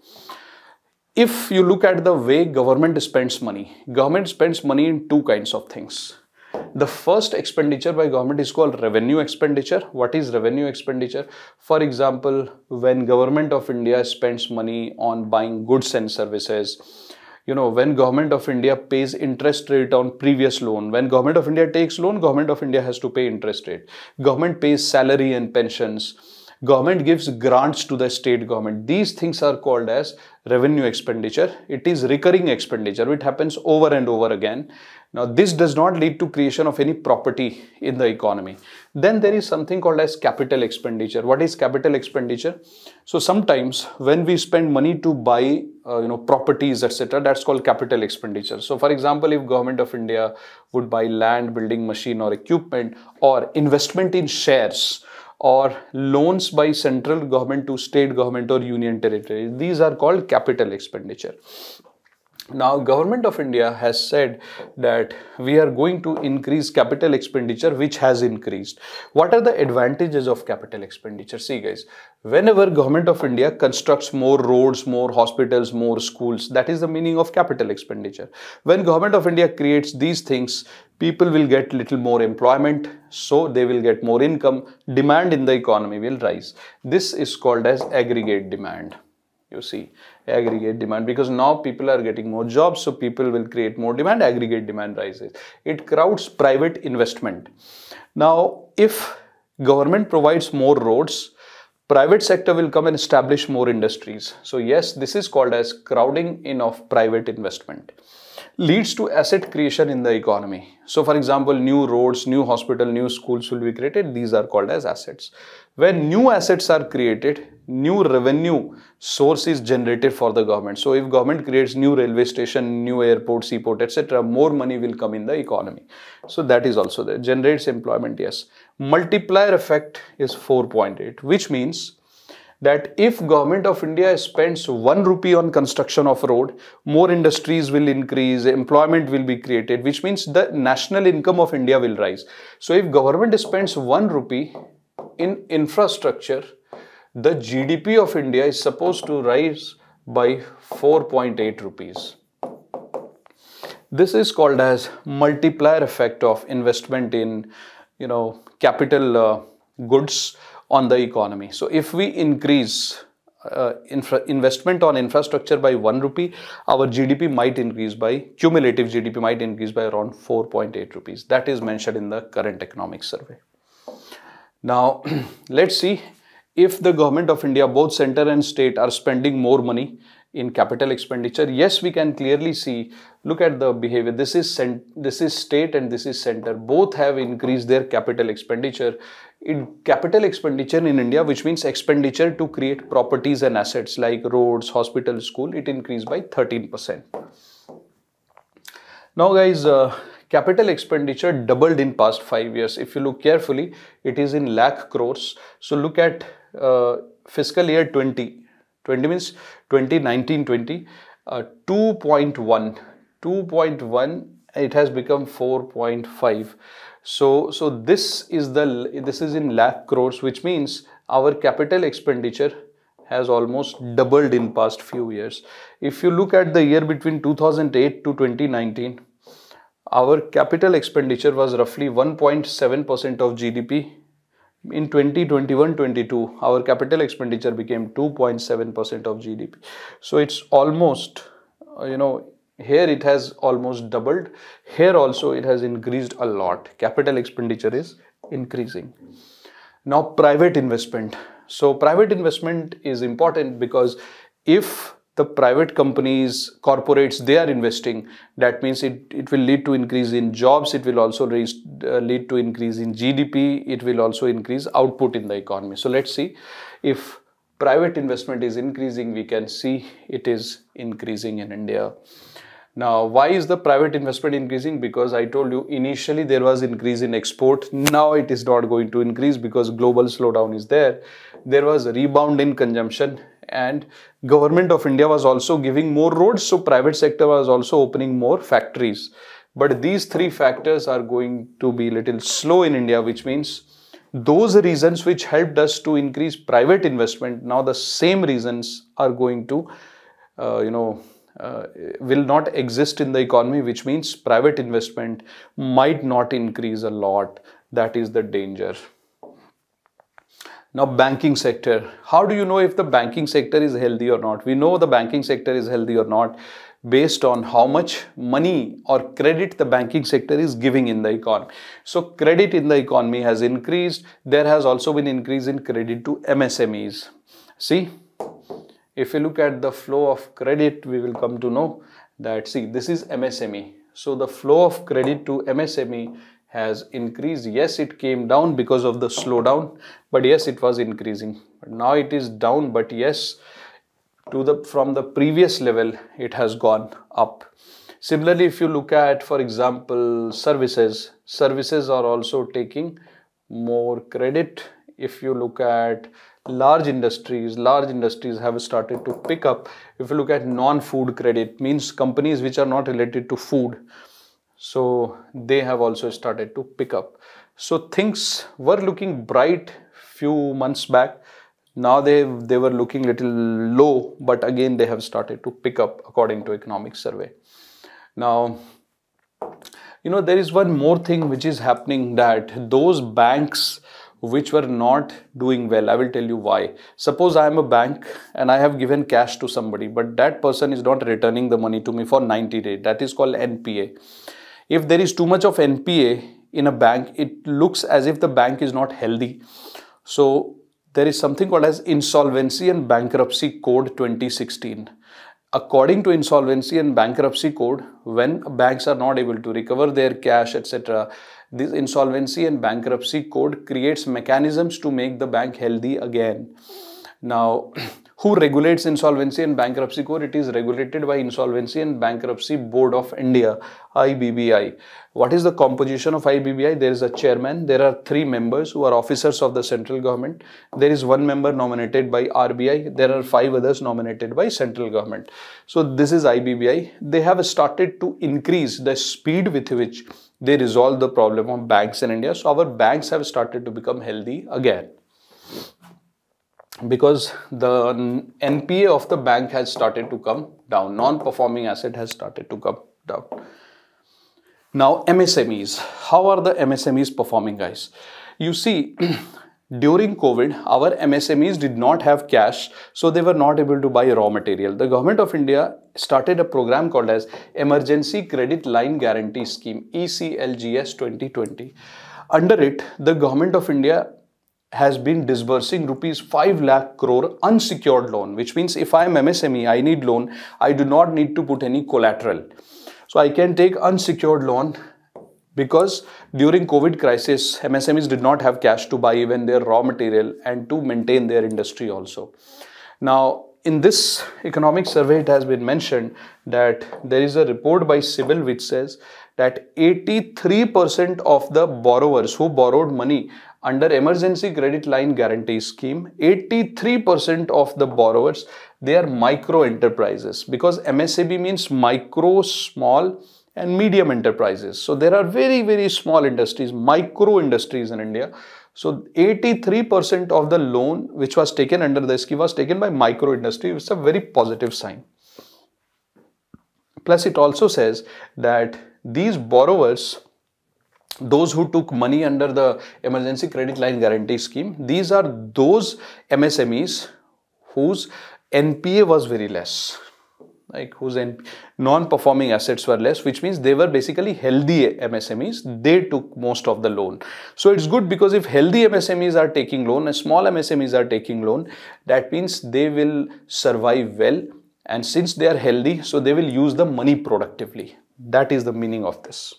S1: if you look at the way government spends money, government spends money in two kinds of things. The first expenditure by government is called revenue expenditure. What is revenue expenditure? For example, when Government of India spends money on buying goods and services, you know, when Government of India pays interest rate on previous loan, when Government of India takes loan, Government of India has to pay interest rate. Government pays salary and pensions. Government gives grants to the state government. These things are called as revenue expenditure. It is recurring expenditure. It happens over and over again. Now, this does not lead to creation of any property in the economy. Then there is something called as capital expenditure. What is capital expenditure? So sometimes when we spend money to buy, uh, you know, properties, et cetera, that's called capital expenditure. So for example, if Government of India would buy land, building, machine or equipment, or investment in shares, or loans by central government to state government or union territory, these are called capital expenditure. Now, Government of India has said that we are going to increase capital expenditure, which has increased. What are the advantages of capital expenditure? See guys, whenever Government of India constructs more roads, more hospitals, more schools, that is the meaning of capital expenditure. When Government of India creates these things, people will get little more employment, so they will get more income, demand in the economy will rise. This is called as aggregate demand. You see, aggregate demand, because now people are getting more jobs, so people will create more demand, aggregate demand rises. It crowds private investment. Now, if government provides more roads, Private sector will come and establish more industries. So yes, this is called as crowding in of private investment. Leads to asset creation in the economy. So for example, new roads, new hospital, new schools will be created. These are called as assets. When new assets are created, new revenue source is generated for the government. So if government creates new railway station, new airport, seaport, et cetera, more money will come in the economy. So that is also there. Generates employment, yes. Multiplier effect is four point eight, which means that if government of India spends one rupee on construction of road, more industries will increase, employment will be created, which means the national income of India will rise. So if government spends one rupee in infrastructure, the G D P of India is supposed to rise by four point eight rupees. This is called as multiplier effect of investment in, you know, capital uh, goods on the economy. So if we increase uh, infra investment on infrastructure by one rupee, our G D P might increase by, cumulative G D P might increase by around four point eight rupees. That is mentioned in the current economic survey. Now, let's see if the government of India, both center and state, are spending more money in capital expenditure. Yes, we can clearly see, look at the behavior. This is cent this is state and this is center. Both have increased their capital expenditure. In capital expenditure in India, which means expenditure to create properties and assets like roads, hospitals, school, it increased by thirteen percent. Now guys, uh, capital expenditure doubled in past five years. If you look carefully, it is in lakh crores. So look at uh, fiscal year twenty. twenty means twenty nineteen twenty, uh, two point one. two point one, it has become four point five. So, so this is the, this is in lakh crores, which means our capital expenditure has almost doubled in past few years. If you look at the year between two thousand eight to twenty nineteen, our capital expenditure was roughly one point seven percent of G D P. In twenty twenty-one twenty-two, our capital expenditure became two point seven percent of G D P. So it's almost, uh, you know, here it has almost doubled. Here also it has increased a lot. Capital expenditure is increasing. Now, private investment. So private investment is important because if the private companies, corporates, they are investing, that means it, it will lead to increase in jobs. It will also raise, uh, lead to increase in G D P. It will also increase output in the economy. So let's see, if private investment is increasing, we can see it is increasing in India. Now, why is the private investment increasing? Because I told you initially there was increase in export. Now it is not going to increase because global slowdown is there. There was a rebound in consumption and government of India was also giving more roads. So private sector was also opening more factories. But these three factors are going to be little slow in India, which means those reasons which helped us to increase private investment, now the same reasons are going to, uh, you know, Uh, will not exist in the economy, which means private investment might not increase a lot. That is the danger. Now, banking sector. How do you know if the banking sector is healthy or not? We know the banking sector is healthy or not based on how much money or credit the banking sector is giving in the economy. So, credit in the economy has increased. There has also been increase in credit to M S M Es. See? If you look at the flow of credit, we will come to know that, see, this is M S M E. So the flow of credit to M S M E has increased. Yes, it came down because of the slowdown, but yes, it was increasing. But now it is down, but yes, to the from the previous level, it has gone up. Similarly, if you look at, for example, services, services are also taking more credit. If you look at large industries, large industries have started to pick up. If you look at non-food credit, means companies which are not related to food, so they have also started to pick up. So things were looking bright few months back. Now they they were looking little low, but again they have started to pick up according to economic survey. Now, you know, there is one more thing which is happening, that those banks which were not doing well, I will tell you why. Suppose I am a bank and I have given cash to somebody, but that person is not returning the money to me for ninety days. That is called N P A. If there is too much of N P A in a bank, it looks as if the bank is not healthy. So there is something called as Insolvency and Bankruptcy Code twenty sixteen. According to Insolvency and Bankruptcy Code, when banks are not able to recover their cash, et cetera, this Insolvency and Bankruptcy Code creates mechanisms to make the bank healthy again. Now, who regulates Insolvency and Bankruptcy Code? It is regulated by Insolvency and Bankruptcy Board of India, I B B I. What is the composition of I B B I? There is a chairman, there are three members who are officers of the central government. There is one member nominated by R B I. There are five others nominated by central government. So this is I B B I. They have started to increase the speed with which they resolve the problem of banks in India. So our banks have started to become healthy again, because the N P A of the bank has started to come down. Non-performing asset has started to come down. Now, M S M Es. How are the M S M Es performing, guys? You see, during COVID, our M S M Es did not have cash, so they were not able to buy raw material. The government of India started a program called as Emergency Credit Line Guarantee Scheme, E C L G S twenty twenty. Under it, the government of India has been disbursing rupees five lakh crore unsecured loan, which means if I am M S M E, I need loan, I do not need to put any collateral. So I can take unsecured loan, because during COVID crisis, M S M Es did not have cash to buy even their raw material and to maintain their industry also. Now, in this economic survey, it has been mentioned that there is a report by CIBIL which says that eighty-three percent of the borrowers who borrowed money under Emergency Credit Line Guarantee Scheme, eighty-three percent of the borrowers, they are micro enterprises, because M S M E means micro, small and medium enterprises. So there are very, very small industries, micro industries in India. So eighty-three percent of the loan which was taken under the scheme was taken by micro industry. It's a very positive sign. Plus, it also says that these borrowers, those who took money under the Emergency Credit Line Guarantee Scheme, these are those M S M Es whose N P A was very less, like whose non-performing assets were less, which means they were basically healthy M S M Es. They took most of the loan. So it's good, because if healthy M S M Es are taking loan and small M S M Es are taking loan, that means they will survive well. And since they are healthy, so they will use the money productively. That is the meaning of this.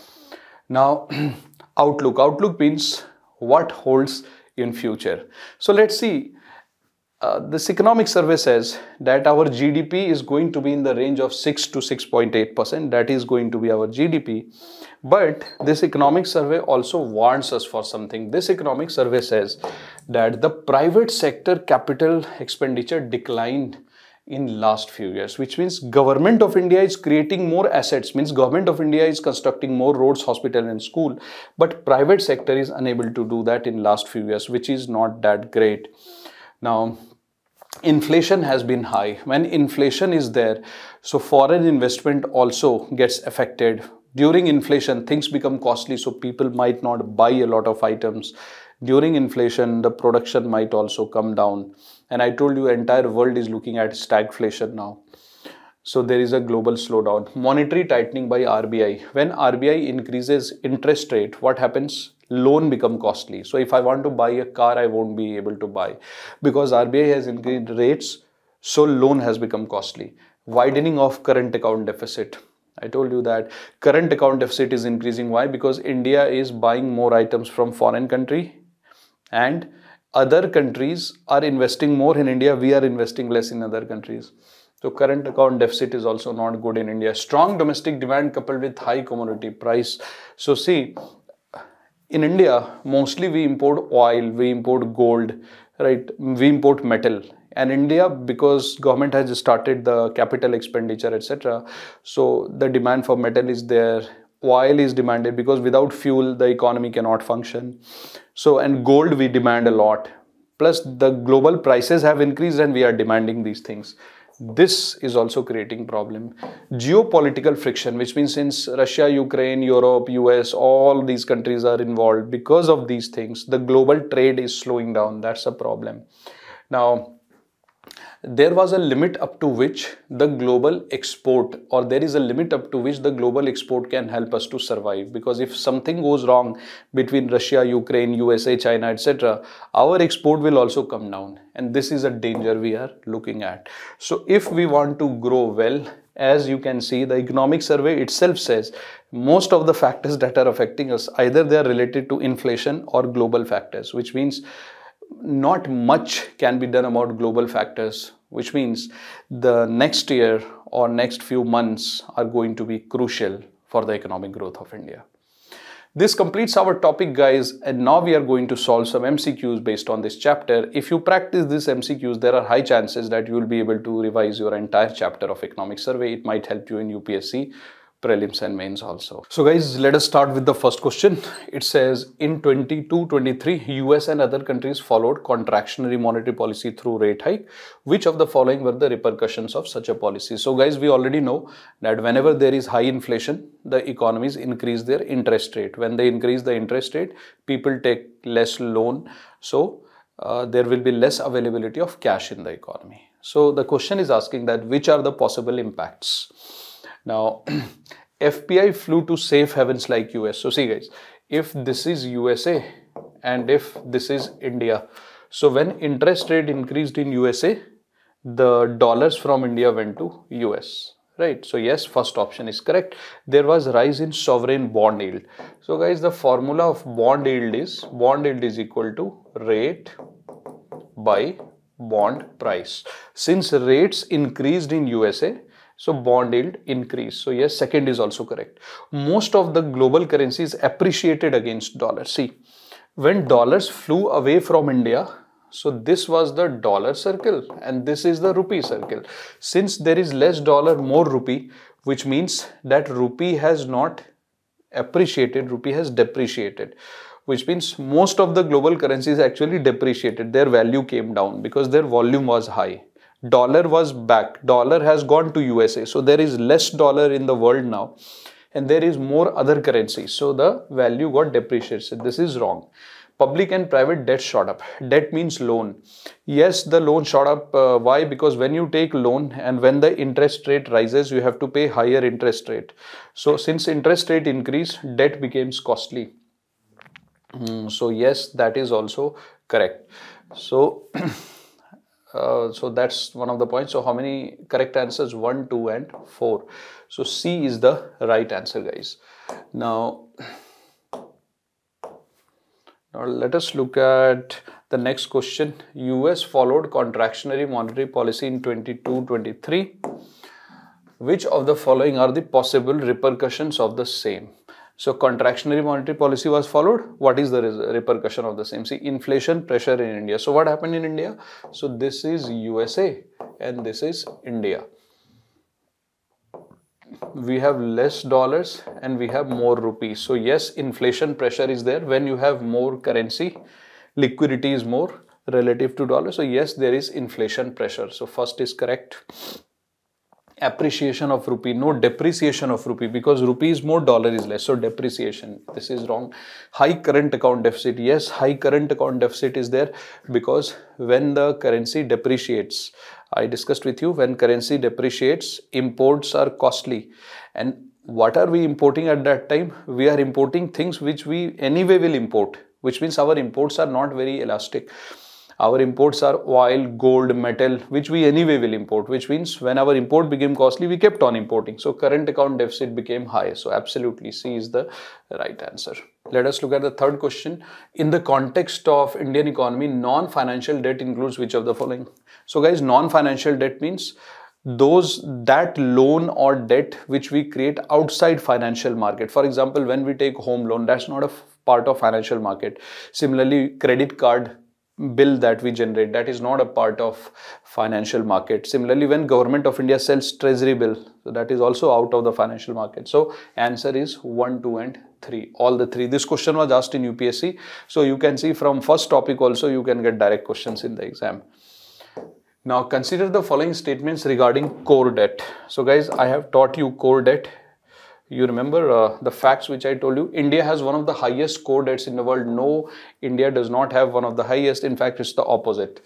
S1: Now, outlook. Outlook means what holds in future. So let's see. Uh, this economic survey says that our G D P is going to be in the range of six to six point eight percent. That is going to be our G D P. But this economic survey also warns us for something. This economic survey says that the private sector capital expenditure declined in last few years, which means government of India is creating more assets, means government of India is constructing more roads, hospital and school, but private sector is unable to do that in last few years, which is not that great. Now, inflation has been high. When inflation is there, so foreign investment also gets affected. During inflation, things become costly, so people might not buy a lot of items. During inflation, the production might also come down. And I told you, entire world is looking at stagflation now. So there is a global slowdown. Monetary tightening by R B I. When R B I increases interest rate, what happens? Loan become costly. So if I want to buy a car, I won't be able to buy, because R B I has increased rates, so loan has become costly. Widening of current account deficit. I told you that current account deficit is increasing. Why? Because India is buying more items from foreign country and other countries are investing more in India. We are investing less in other countries. So current account deficit is also not good in India. Strong domestic demand coupled with high commodity price. So see, in India, mostly we import oil, we import gold, right? We import metal. And India, because government has started the capital expenditure, et cetera. So the demand for metal is there. Oil is demanded, because without fuel, the economy cannot function. So, and gold we demand a lot. Plus the global prices have increased and we are demanding these things. This is also creating problem. Geopolitical friction, which means since Russia, Ukraine, Europe, U S, all these countries are involved, because of these things, the global trade is slowing down. That's a problem. Now, there was a limit up to which the global export, or there is a limit up to which the global export can help us to survive. Because if something goes wrong between Russia, Ukraine, U S A, China, et cetera, our export will also come down. And this is a danger we are looking at. So if we want to grow well, as you can see, the economic survey itself says most of the factors that are affecting us, either they are related to inflation or global factors, which means not much can be done about global factors, which means the next year or next few months are going to be crucial for the economic growth of India. This completes our topic, guys, and now we are going to solve some M C Qs based on this chapter. If you practice this M C Qs, there are high chances that you will be able to revise your entire chapter of economic survey. It might help you in U P S C prelims and mains also. So guys, let us start with the first question. It says, in twenty-two twenty-three, U S and other countries followed contractionary monetary policy through rate hike. Which of the following were the repercussions of such a policy? So guys, we already know that whenever there is high inflation, the economies increase their interest rate. When they increase the interest rate, people take less loan. So uh, there will be less availability of cash in the economy. So the question is asking that which are the possible impacts? Now, F P I flew to safe havens like U S. So see guys, if this is U S A and if this is India, so when interest rate increased in U S A, the dollars from India went to U S, right? So yes, first option is correct. There was rise in sovereign bond yield. So guys, the formula of bond yield is, bond yield is equal to rate by bond price. Since rates increased in U S A, so bond yield increased. So yes, second is also correct. Most of the global currencies appreciated against dollar. See, when dollars flew away from India, so this was the dollar circle and this is the rupee circle. Since there is less dollar, more rupee, which means that rupee has not appreciated, rupee has depreciated, which means most of the global currencies actually depreciated. Their value came down because their volume was high. Dollar was back. Dollar has gone to U S A. So there is less dollar in the world now and there is more other currencies. So the value got depreciated. This is wrong. Public and private debt shot up. Debt means loan. Yes, the loan shot up. Uh, why? Because when you take loan and when the interest rate rises, you have to pay higher interest rate. So since interest rate increased, debt becomes costly. Mm, so yes, that is also correct. So Uh, so that's one of the points. So how many correct answers? One, two, and four. So C is the right answer, guys. Now, now let us look at the next question. U S followed contractionary monetary policy in twenty-two twenty-three. Which of the following are the possible repercussions of the same? So contractionary monetary policy was followed. What is the repercussion of the same? See, inflation pressure in India. So what happened in India? So this is U S A and this is India. We have less dollars and we have more rupees. So yes, inflation pressure is there. When you have more currency, liquidity is more relative to dollar. So yes, there is inflation pressure. So first is correct. Appreciation of rupee, no depreciation of rupee, because rupee is more, dollar is less, so depreciation. This is wrong. High current account deficit. Yes, high current account deficit is there because when the currency depreciates, I discussed with you, when currency depreciates, imports are costly. And what are we importing at that time? We are importing things which we anyway will import, which means our imports are not very elastic. Our imports are oil, gold, metal, which we anyway will import, which means when our import became costly, we kept on importing. So current account deficit became high. So absolutely C is the right answer. Let us look at the third question. In the context of Indian economy, non-financial debt includes which of the following? So guys, non-financial debt means those that loan or debt which we create outside financial market. For example, when we take home loan, that's not a part of financial market. Similarly, credit card bill that we generate, that is not a part of financial market. Similarly, when government of India sells treasury bill, so that is also out of the financial market. So answer is one, two, and three. All the three. This question was asked in U P S C. So you can see from first topic also you can get direct questions in the exam. Now consider the following statements regarding core debt. So guys, I have taught you core debt. You remember uh, the facts which I told you. India has one of the highest core debts in the world. No, India does not have one of the highest. In fact, it's the opposite.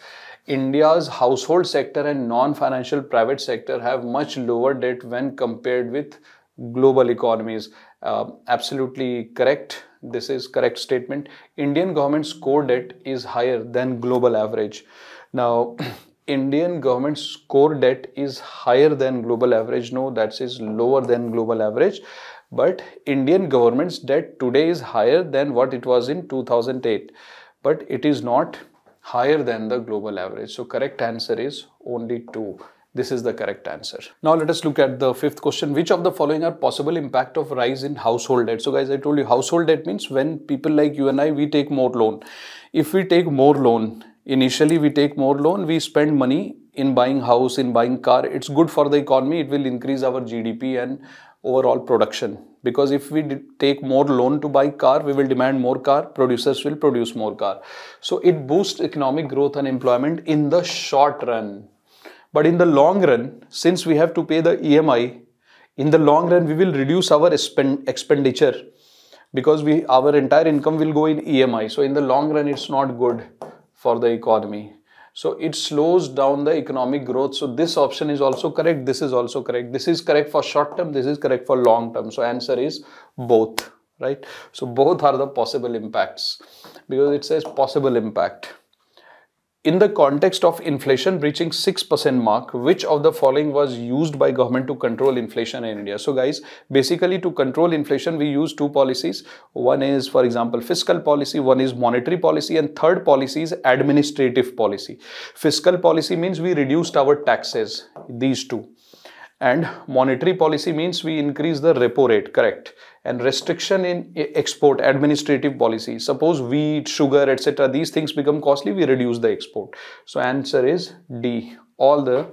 S1: India's household sector and non-financial private sector have much lower debt when compared with global economies. Uh, absolutely correct. This is correct statement. Indian government's core debt is higher than global average. Now, Indian government's core debt is higher than global average. No, that is lower than global average. But Indian government's debt today is higher than what it was in two thousand eight. But it is not higher than the global average. So correct answer is only two. This is the correct answer. Now let us look at the fifth question. Which of the following are possible impact of rise in household debt? So guys, I told you household debt means when people like you and I, we take more loan. If we take more loan, initially we take more loan, we spend money in buying house, in buying car. It's good for the economy. It will increase our G D P and overall production. Because if we take more loan to buy car, we will demand more car, producers will produce more car. So it boosts economic growth and employment in the short run. But in the long run, since we have to pay the E M I, in the long run we will reduce our spend expenditure because we our entire income will go in E M I. So in the long run, it's not good for the economy. So it slows down the economic growth. So this option is also correct. This is also correct. This is correct for short term. This is correct for long term. So answer is both, right? So both are the possible impacts because it says possible impact. In the context of inflation reaching six percent mark, which of the following was used by government to control inflation in India? So guys, basically to control inflation, we use two policies. One is, for example, fiscal policy, one is monetary policy, and third policy is administrative policy. Fiscal policy means we reduced our taxes, these two. And monetary policy means we increase the repo rate, correct? And restriction in export, administrative policy. Suppose wheat, sugar, et cetera. These things become costly, we reduce the export. So answer is D. All the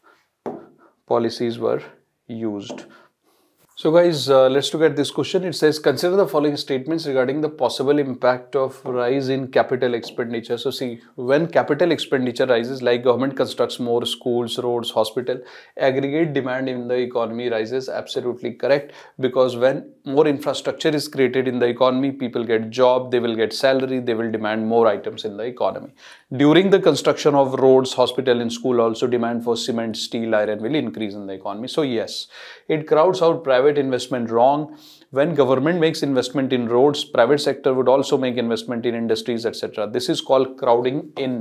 S1: policies were used. So guys, uh, let's look at this question. It says, consider the following statements regarding the possible impact of rise in capital expenditure. So see, when capital expenditure rises, like government constructs more schools, roads, hospital, aggregate demand in the economy rises. Absolutely correct. Because when more infrastructure is created in the economy, people get job, they will get salary, they will demand more items in the economy. During the construction of roads, hospital and school, also demand for cement, steel, iron will increase in the economy. So yes, it crowds out private investment. Wrong. When government makes investment in roads, private sector would also make investment in industries, et cetera. This is called crowding in.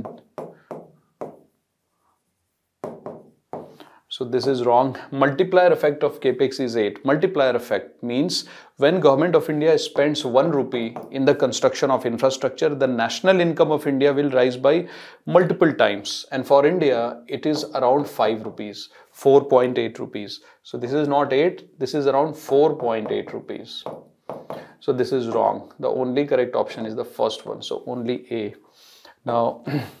S1: So this is wrong. Multiplier effect of capex is eight. Multiplier effect means when government of India spends one rupee in the construction of infrastructure, the national income of India will rise by multiple times. And for India, it is around five rupees, four point eight rupees. So this is not eight, this is around four point eight rupees. So this is wrong. The only correct option is the first one. So only A. Now,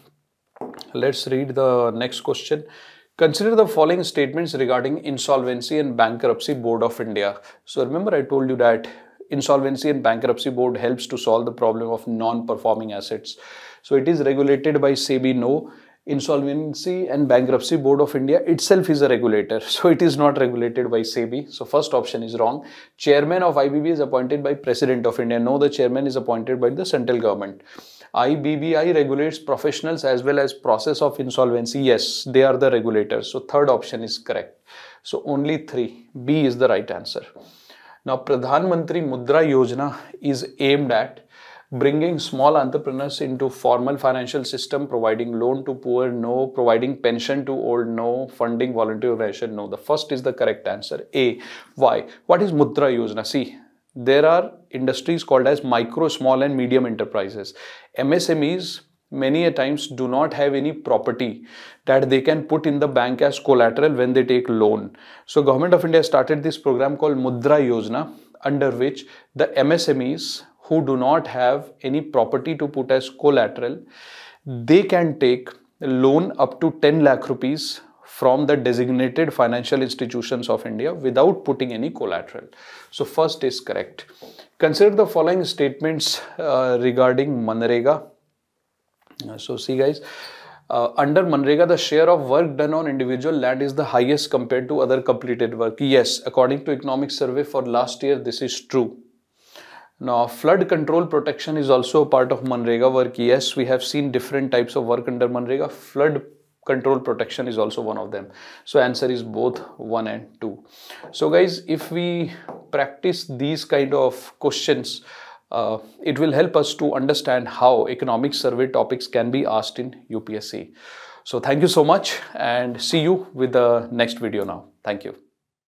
S1: let's read the next question. Consider the following statements regarding Insolvency and Bankruptcy Board of India. So remember I told you that Insolvency and Bankruptcy Board helps to solve the problem of non-performing assets. So it is regulated by SEBI. No, Insolvency and Bankruptcy Board of India itself is a regulator. So it is not regulated by SEBI. So first option is wrong. Chairman of I B B is appointed by President of India. No, the chairman is appointed by the central government. I B B I regulates professionals as well as process of insolvency. Yes, they are the regulators. So third option is correct. So only three. B is the right answer. Now, Pradhan Mantri Mudra Yojana is aimed at bringing small entrepreneurs into formal financial system, providing loan to poor, no, providing pension to old, no, funding voluntary organization, no. The first is the correct answer. A. Why? What is Mudra Yojana? See, there are industries called as micro, small and medium enterprises. M S M Es many a times do not have any property that they can put in the bank as collateral when they take loan. So Government of India started this program called Mudra Yojana, under which the M S M Es who do not have any property to put as collateral, they can take loan up to ten lakh rupees from the designated financial institutions of India without putting any collateral. So first is correct. Consider the following statements uh, regarding Manrega. Uh, so see guys, uh, under Manrega, the share of work done on individual land is the highest compared to other completed work. Yes, according to economic survey for last year, this is true. Now, flood control protection is also a part of Manrega work. Yes, we have seen different types of work under Manrega. Flood control protection is also one of them. So answer is both one and two. So guys, if we practice these kind of questions, uh, it will help us to understand how economic survey topics can be asked in U P S C. So thank you so much and see you with the next video now. Thank you.